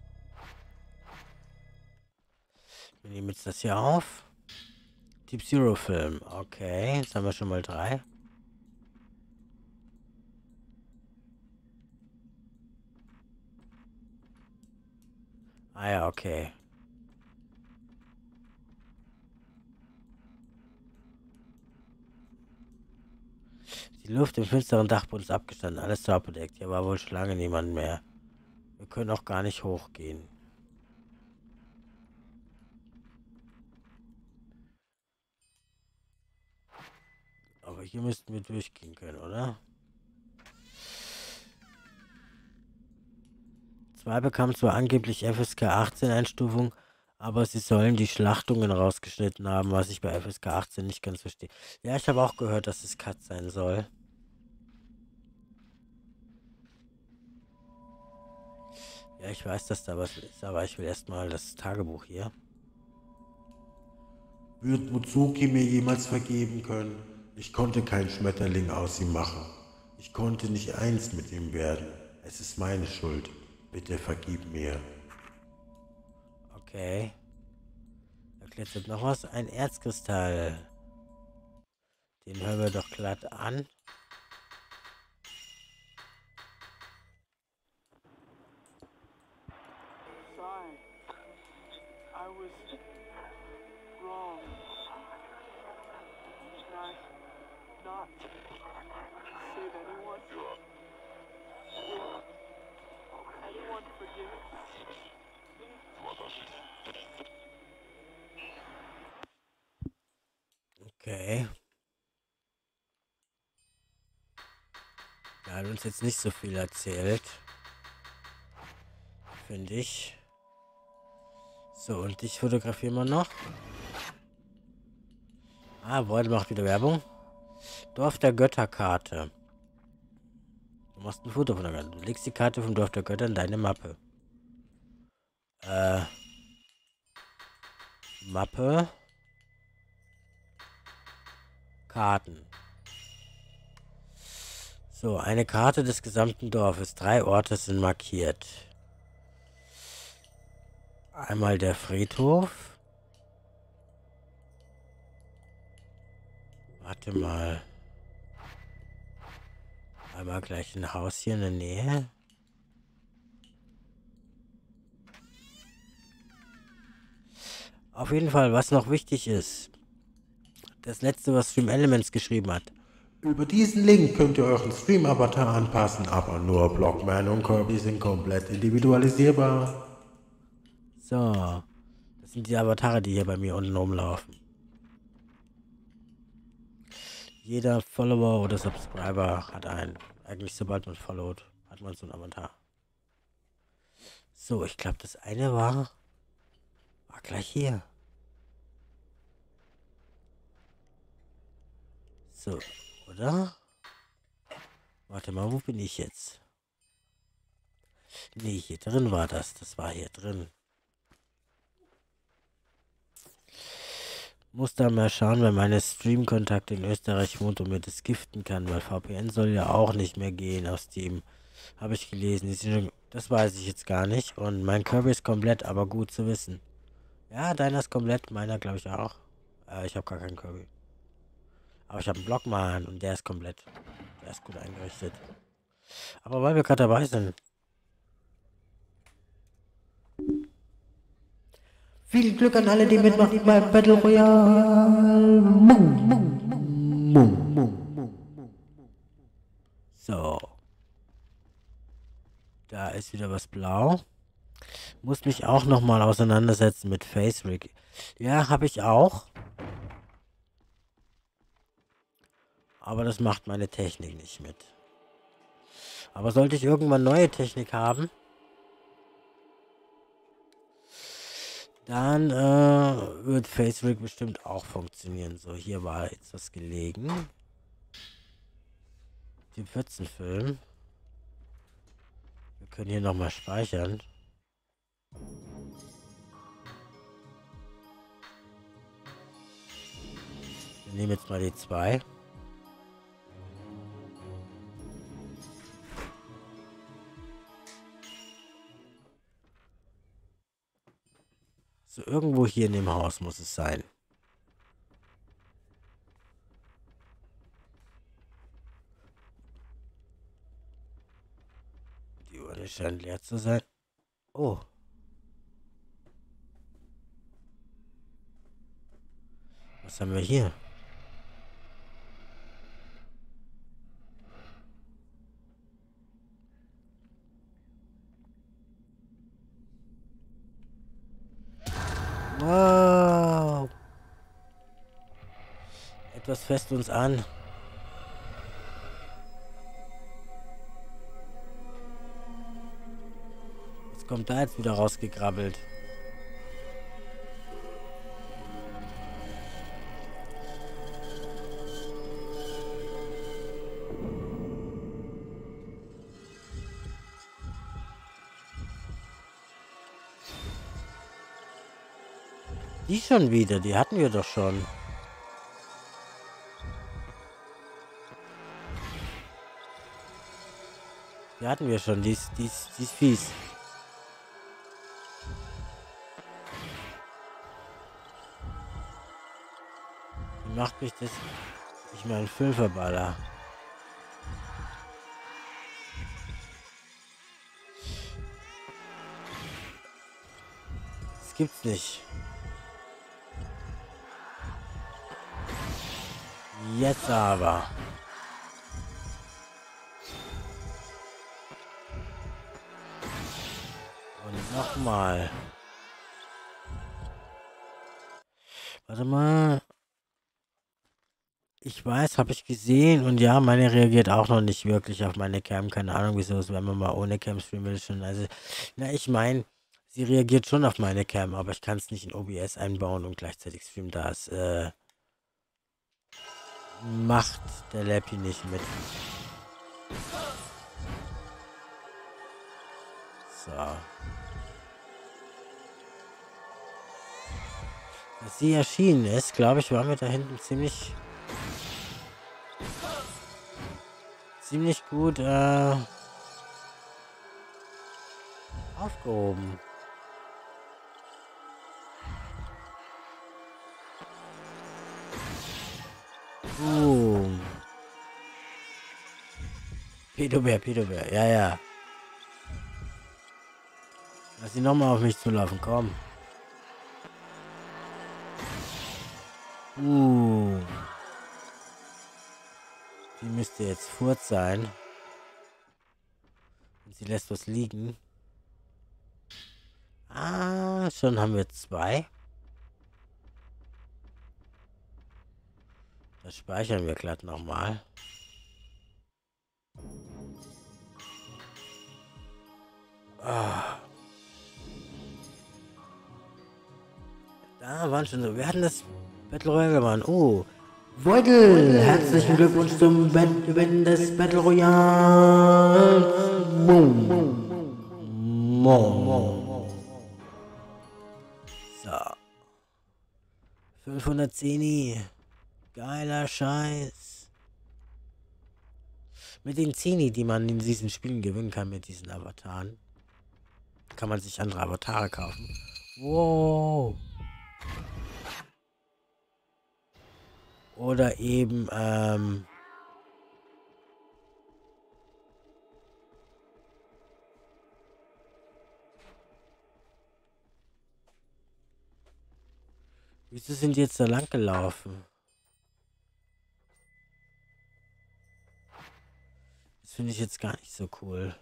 Speaker 1: Wir nehmen jetzt das hier auf. Deep Zero Film. Okay, jetzt haben wir schon mal drei. Ah ja, okay. Die Luft im finsteren Dachboden ist abgestanden. Alles zu abgedeckt. Hier war wohl schon lange niemand mehr. Wir können auch gar nicht hochgehen. Aber hier müssten wir durchgehen können, oder? Zwei bekamen zwar angeblich F S K achtzehn Einstufung, aber sie sollen die Schlachtungen rausgeschnitten haben, was ich bei F S K achtzehn nicht ganz verstehe. Ja, ich habe auch gehört, dass es Cut sein soll. Ja, ich weiß, dass da was ist, aber ich will erstmal das Tagebuch hier.
Speaker 3: Wird Mutsuki mir jemals vergeben können? Ich konnte keinen Schmetterling aus ihm machen. Ich konnte nicht eins mit ihm werden. Es ist meine Schuld. Bitte vergib mir.
Speaker 1: Okay. Da klettert noch was. Ein Erzkristall. Den hören wir doch glatt an.
Speaker 6: Sorry. I was wrong. Can I not save anyone? Will anyone forgive me?
Speaker 1: Okay. Er hat uns jetzt nicht so viel erzählt. Finde ich. So, und dich fotografieren wir noch. Ah, Void macht wieder Werbung. Dorf der Götterkarte. Du machst ein Foto von der Karte. Du legst die Karte vom Dorf der Götter in deine Mappe. Äh. Mappe. Karten. So, eine Karte des gesamten Dorfes. Drei Orte sind markiert. Einmal der Friedhof. Warte mal. Einmal gleich ein Haus hier in der Nähe. Auf jeden Fall, was noch wichtig ist. Das letzte, was Stream Elements geschrieben hat.
Speaker 3: Über diesen Link könnt ihr euren Stream-Avatar anpassen, aber nur Blockman und Kirby sind komplett individualisierbar.
Speaker 1: So. Das Das sind die Avatare, die hier bei mir unten rumlaufen. Jeder Follower oder Subscriber hat einen. Eigentlich sobald man followt, hat man so einen Avatar. So, ich glaube, das eine war, war gleich hier. So, oder? Warte mal, wo bin ich jetzt? Nee, hier drin war das. Das war hier drin. Muss da mal schauen, wer meine Stream-Kontakte in Österreich wohnt und mir das giften kann, weil V P N soll ja auch nicht mehr gehen aus Steam. Habe ich gelesen. Die sind schon, das weiß ich jetzt gar nicht. Und mein Kirby ist komplett, aber gut zu wissen. Ja, deiner ist komplett, meiner glaube ich auch. Äh, ich habe gar keinen Kirby. Aber ich habe einen Blockman und der ist komplett. Der ist gut eingerichtet. Aber weil wir gerade dabei sind.
Speaker 2: Viel Glück an alle, die mitmachen bei Battle Royale. Mum, mum, mum, mum.
Speaker 1: So. Da ist wieder was blau. Muss mich auch nochmal auseinandersetzen mit Face Rig. Ja, habe ich auch. Aber das macht meine Technik nicht mit. Aber sollte ich irgendwann neue Technik haben, dann äh, wird Face Rig bestimmt auch funktionieren. So, hier war jetzt was gelegen. Den vierzehn Film. Wir können hier nochmal speichern. Wir nehmen jetzt mal die zwei. So, irgendwo hier in dem Haus muss es sein. Die Urne scheint leer zu sein. Oh. Was haben wir hier? Wow. Etwas fässt uns an. Was kommt da jetzt wieder rausgekrabbelt? Die schon wieder, die hatten wir doch schon. Die hatten wir schon, die ist, die ist, die ist fies. Die macht mich das... Ich mein Fünferballer. Das gibt's nicht. Jetzt aber. Und nochmal. Warte mal. Ich weiß, habe ich gesehen. Und ja, meine reagiert auch noch nicht wirklich auf meine Cam. Keine Ahnung, wieso es, wenn man mal ohne Cam streamen will, schon. Also, na, ich meine, sie reagiert schon auf meine Cam, aber ich kann es nicht in O B S einbauen und gleichzeitig streamen. Das, äh... macht der Lappy nicht mit. So. Als sie erschienen ist, glaube ich, waren wir da hinten ziemlich ziemlich gut äh, aufgehoben. Uh. Pedobär, Pedobär, ja, ja. Lass sie nochmal auf mich zulaufen, komm. Uh. Die müsste jetzt furt sein. Und sie lässt was liegen. Ah, schon haben wir zwei. Das speichern wir glatt nochmal. Ah. Da waren schon so. Wir hatten das Battle Royale gewonnen. Oh.
Speaker 2: Beutel, herzlichen Glückwunsch zum Gewinn des Battle Royale. Boom.
Speaker 1: Boom. So. fünfhundert Zeni. Geiler Scheiß. Mit den Zeni, die man in diesen Spielen gewinnen kann, mit diesen Avataren, kann man sich andere Avatare kaufen. Wow. Oder eben, ähm... Wieso sind die jetzt da lang gelaufen? Das finde ich jetzt gar nicht so cool.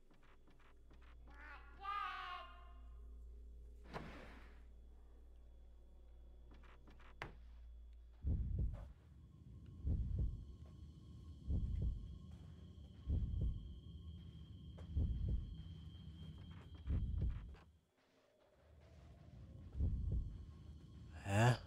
Speaker 1: Hä?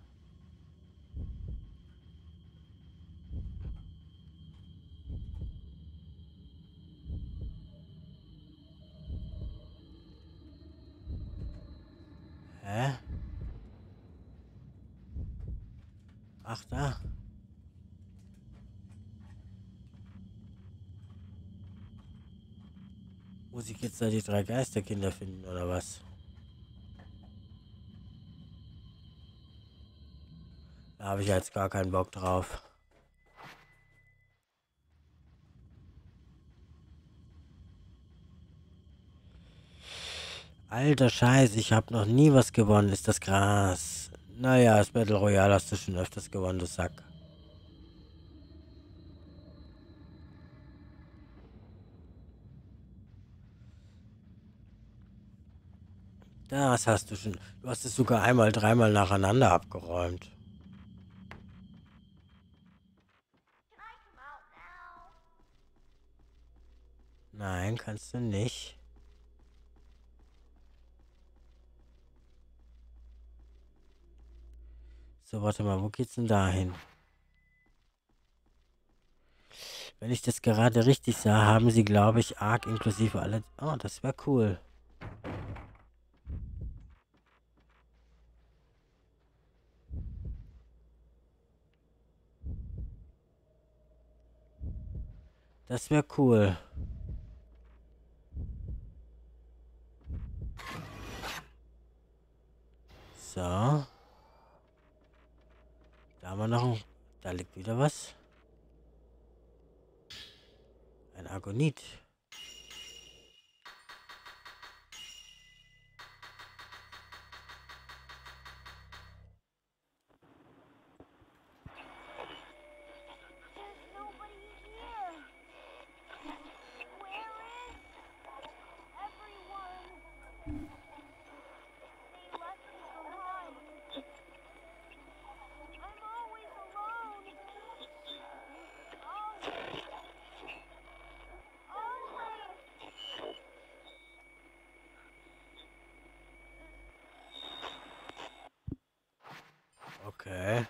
Speaker 1: Hä? Ach, da. Muss ich jetzt da die drei Geisterkinder finden, oder was? Da habe ich jetzt gar keinen Bock drauf. Alter Scheiß, ich habe noch nie was gewonnen. Ist das krass? Naja, das Battle Royale hast du schon öfters gewonnen, du Sack. Das hast du schon. Du hast es sogar einmal, dreimal nacheinander abgeräumt. Nein, kannst du nicht. So, warte mal, wo geht's denn da hin? Wenn ich das gerade richtig sah, haben sie, glaube ich, Arc inklusive alle... Oh, das wäre cool. Das wäre cool. So. Da haben wir noch ein... Da liegt wieder was. Ein Argonit. Okay.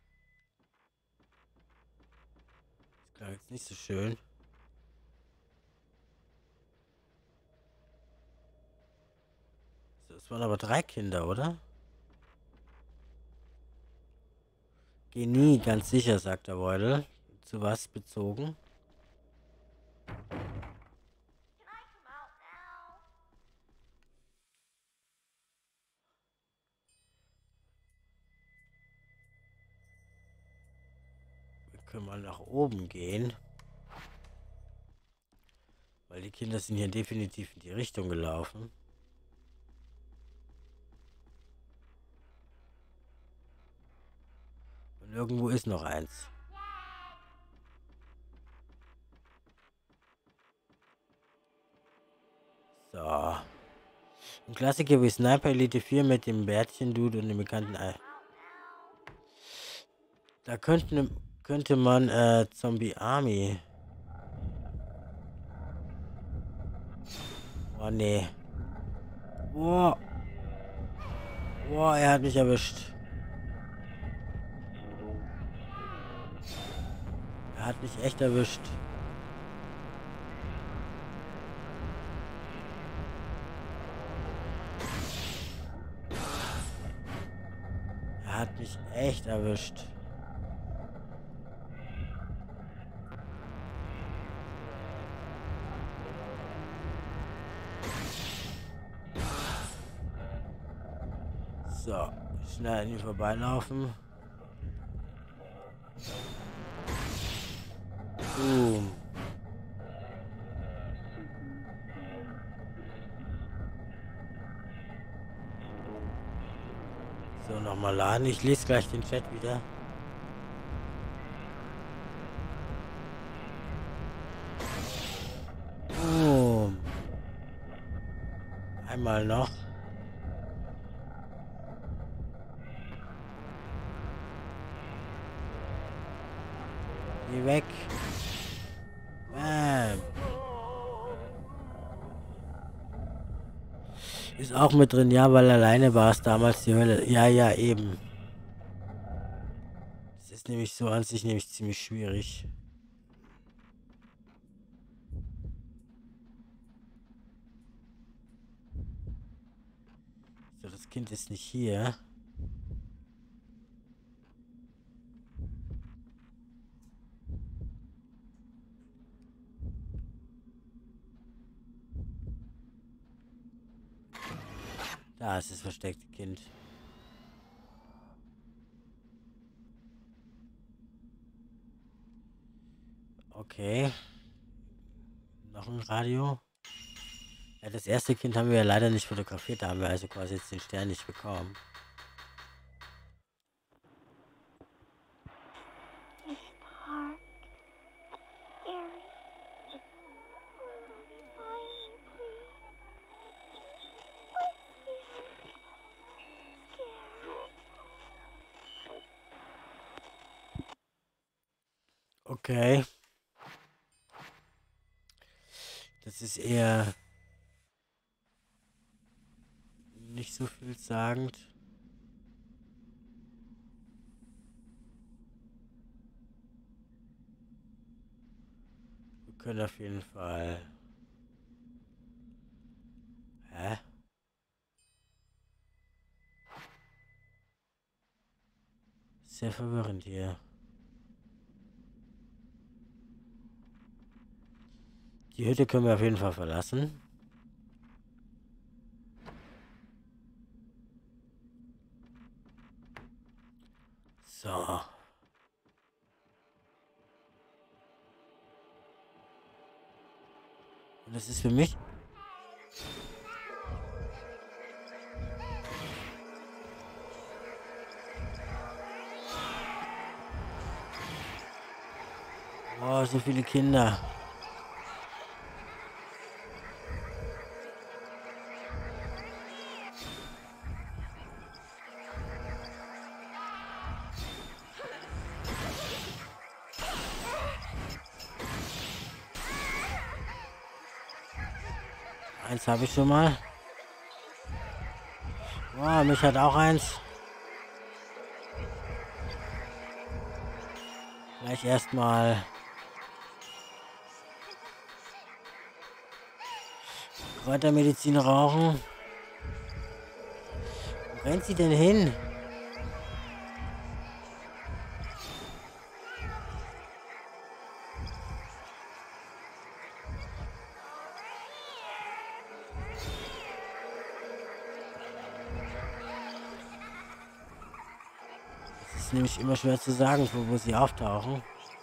Speaker 1: Das klang jetzt nicht so schön. So, es waren aber drei Kinder, oder? Genie, ganz sicher, sagt der Beutel. Zu was bezogen? Wir können mal nach oben gehen. Weil die Kinder sind hier definitiv in die Richtung gelaufen. Und irgendwo ist noch eins. So. Ein Klassiker wie Sniper Elite vier mit dem Bärtchen-Dude und dem bekannten Ei. Da könnten könnte man äh, Zombie Army. Oh nee. Boah. Boah, er hat mich erwischt. Er hat mich echt erwischt. Er hat mich echt erwischt. So, schnell an ihm vorbeilaufen. Boom. So, nochmal laden. Ich lese gleich den Chat wieder. Boom. Einmal noch. Geh weg. Bam. Ist auch mit drin, ja, weil alleine war es damals die Hölle. Ja, ja, eben. Das ist nämlich so an sich nämlich ziemlich schwierig. So, das Kind ist nicht hier. Da ist das versteckte Kind. Okay. Noch ein Radio. Ja, das erste Kind haben wir ja leider nicht fotografiert, da haben wir also quasi jetzt den Stern nicht bekommen.
Speaker 4: This park. Scary.
Speaker 1: Okay. Das ist eher nicht so vielsagend. Wir können auf jeden Fall. Hä? Sehr verwirrend hier. Die Hütte können wir auf jeden Fall verlassen. So. Und das ist für mich... Oh, so viele Kinder. Eins habe ich schon mal. Wow, mich hat auch eins. Gleich erstmal Kräutermedizin rauchen. Wo rennt sie denn hin? Es ist nämlich immer schwer zu sagen, wo, wo sie auftauchen.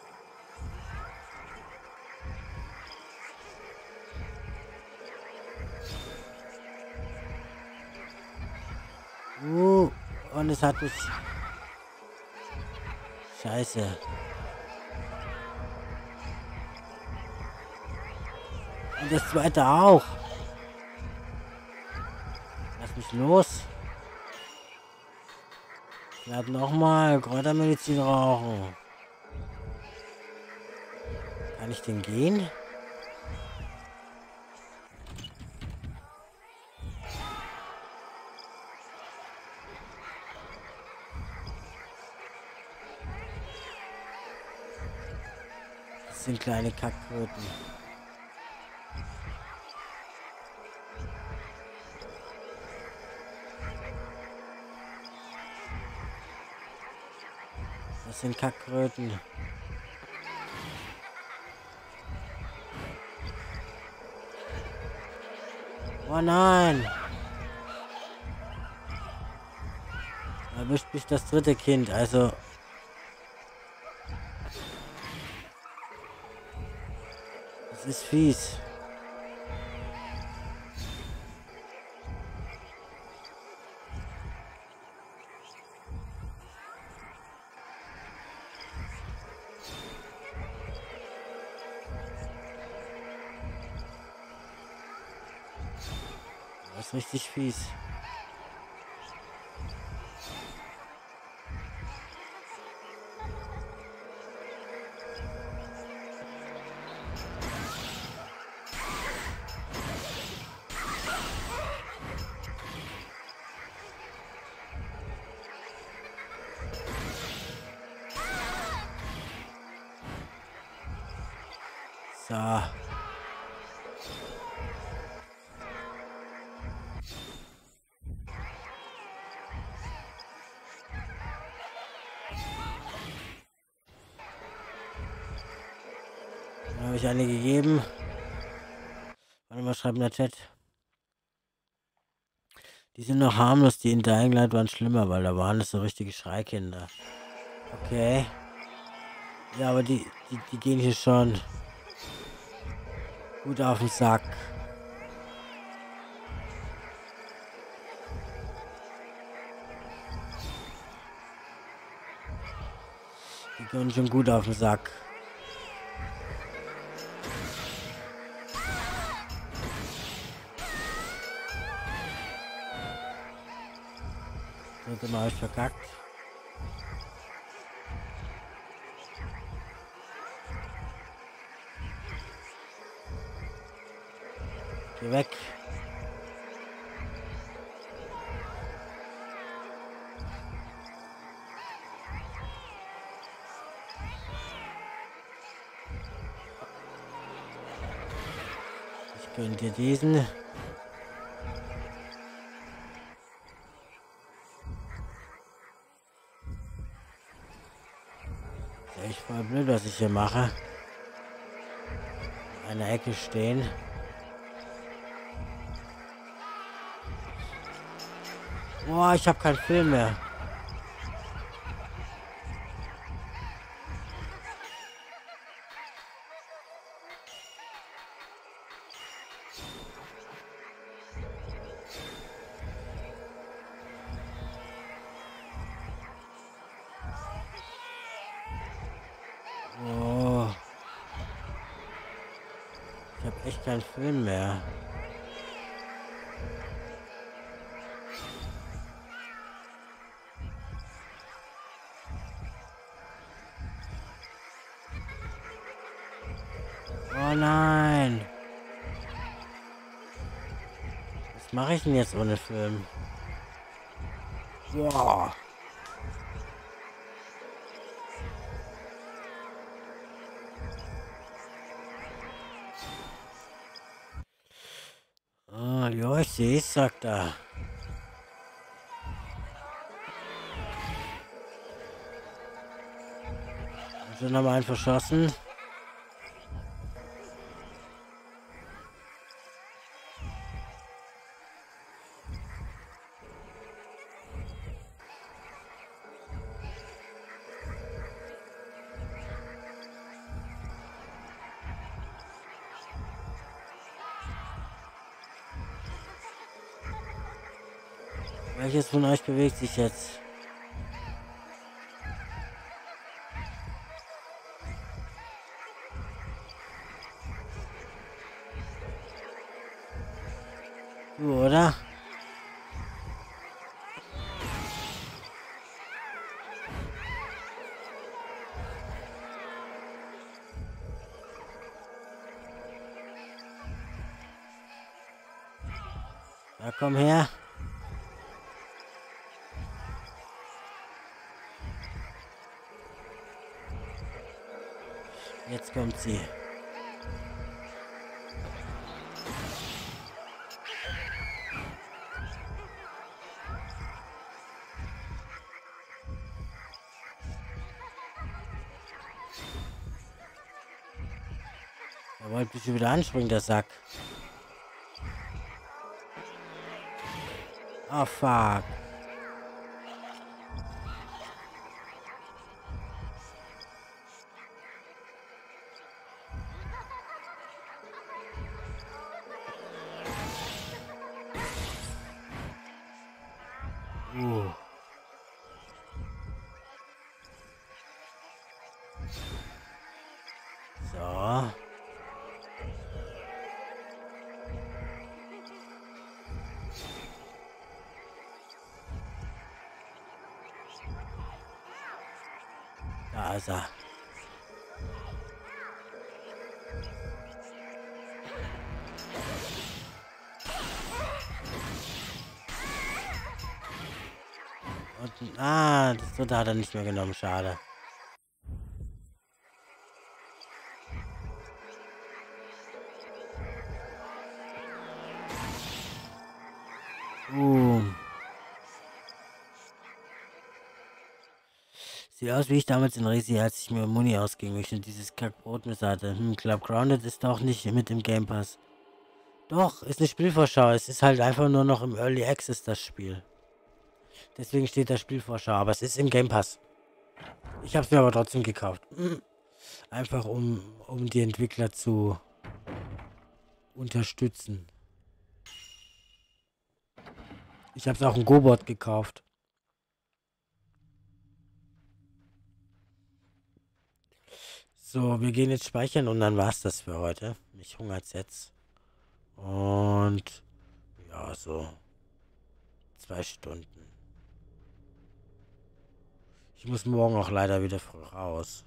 Speaker 1: Uh, und es hat mich... Scheiße. Und das zweite auch. Lass mich los. Ich werde nochmal Kräutermedizin rauchen. Kann ich den gehen? Das sind kleine Kackkröten. Das sind Kackkröten. Oh nein! Erwischt mich das dritte Kind, also... Das ist fies. Das ist richtig fies. So. Dann habe ich eine gegeben. Warte mal, schreibt in der Chat. Die sind noch harmlos, die in Dying Light waren schlimmer, weil da waren es so richtige Schreikinder. Okay. Ja, aber die, die, die gehen hier schon gut auf den Sack. Die gehen schon gut auf den Sack. Dritte Mal ich verkackt. Geh weg. Ich gönn dir diesen. Ist echt voll blöd, was ich hier mache. In einer Ecke stehen. Boah, ich habe keinen Film mehr. Oh. Ich habe echt keinen Film mehr. Oh nein. Was mache ich denn jetzt ohne Film? Boah. Ah, ja, ich sehe es, sagt er. Also nochmal einen verschossen. Welches von euch bewegt sich jetzt? Du, oder? komm her. Jetzt kommt sie. Er wollte mich schon wieder anspringen, der Sack. Oh, fuck. Uh. So. Da ist er. Und, ah, das dritte hat er nicht mehr genommen, schade. Uh. Sieht aus wie ich damals in Resi, als ich mir Muni ausging, weil ich schon dieses Kackbrotmesser hatte. Hm, Club Grounded ist doch nicht mit dem Game Pass. Doch, ist eine Spielvorschau. Es ist halt einfach nur noch im Early Access das Spiel. Deswegen steht da Spielvorschau, aber es ist im Game Pass. Ich habe es mir aber trotzdem gekauft. Einfach um, um die Entwickler zu unterstützen. Ich habe es auch ein Go-Board gekauft. So, wir gehen jetzt speichern und dann war's das für heute. Mich hungert's jetzt. Und ja, so zwei Stunden. Ich muss morgen auch leider wieder früh raus.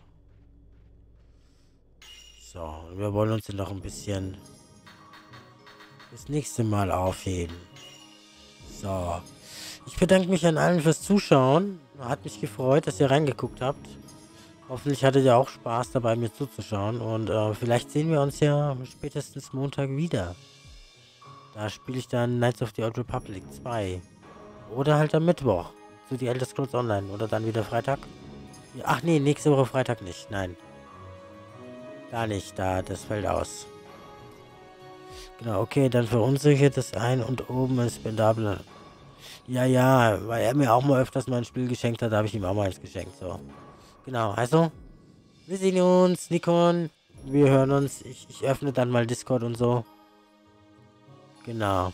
Speaker 1: So, wir wollen uns dann noch ein bisschen das nächste Mal aufheben. So, ich bedanke mich an allen fürs Zuschauen. Hat mich gefreut, dass ihr reingeguckt habt. Hoffentlich hattet ihr auch Spaß dabei, mir zuzuschauen. Und äh, vielleicht sehen wir uns ja spätestens Montag wieder. Da spiele ich dann Knights of the Old Republic zwei. Oder halt am Mittwoch zu The Elder Scrolls Online. Oder dann wieder Freitag. Ja, ach nee, nächste Woche Freitag nicht. Nein. Gar nicht. Da, das fällt aus. Genau, okay, dann verunsichert es ein und oben ist spendable. Ja, ja, weil er mir auch mal öfters mal ein Spiel geschenkt hat, da habe ich ihm auch mal eins geschenkt. So. Genau, also, wir sehen uns, Nikon. Wir hören uns. Ich, ich öffne dann mal Discord und so. Genau.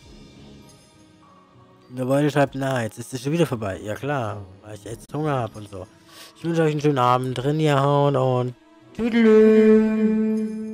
Speaker 1: Der Beute schreibt, na, jetzt ist es schon wieder vorbei. Ja klar, weil ich jetzt Hunger habe und so. Ich wünsche euch einen schönen Abend, drin hier hauen und tüdelü.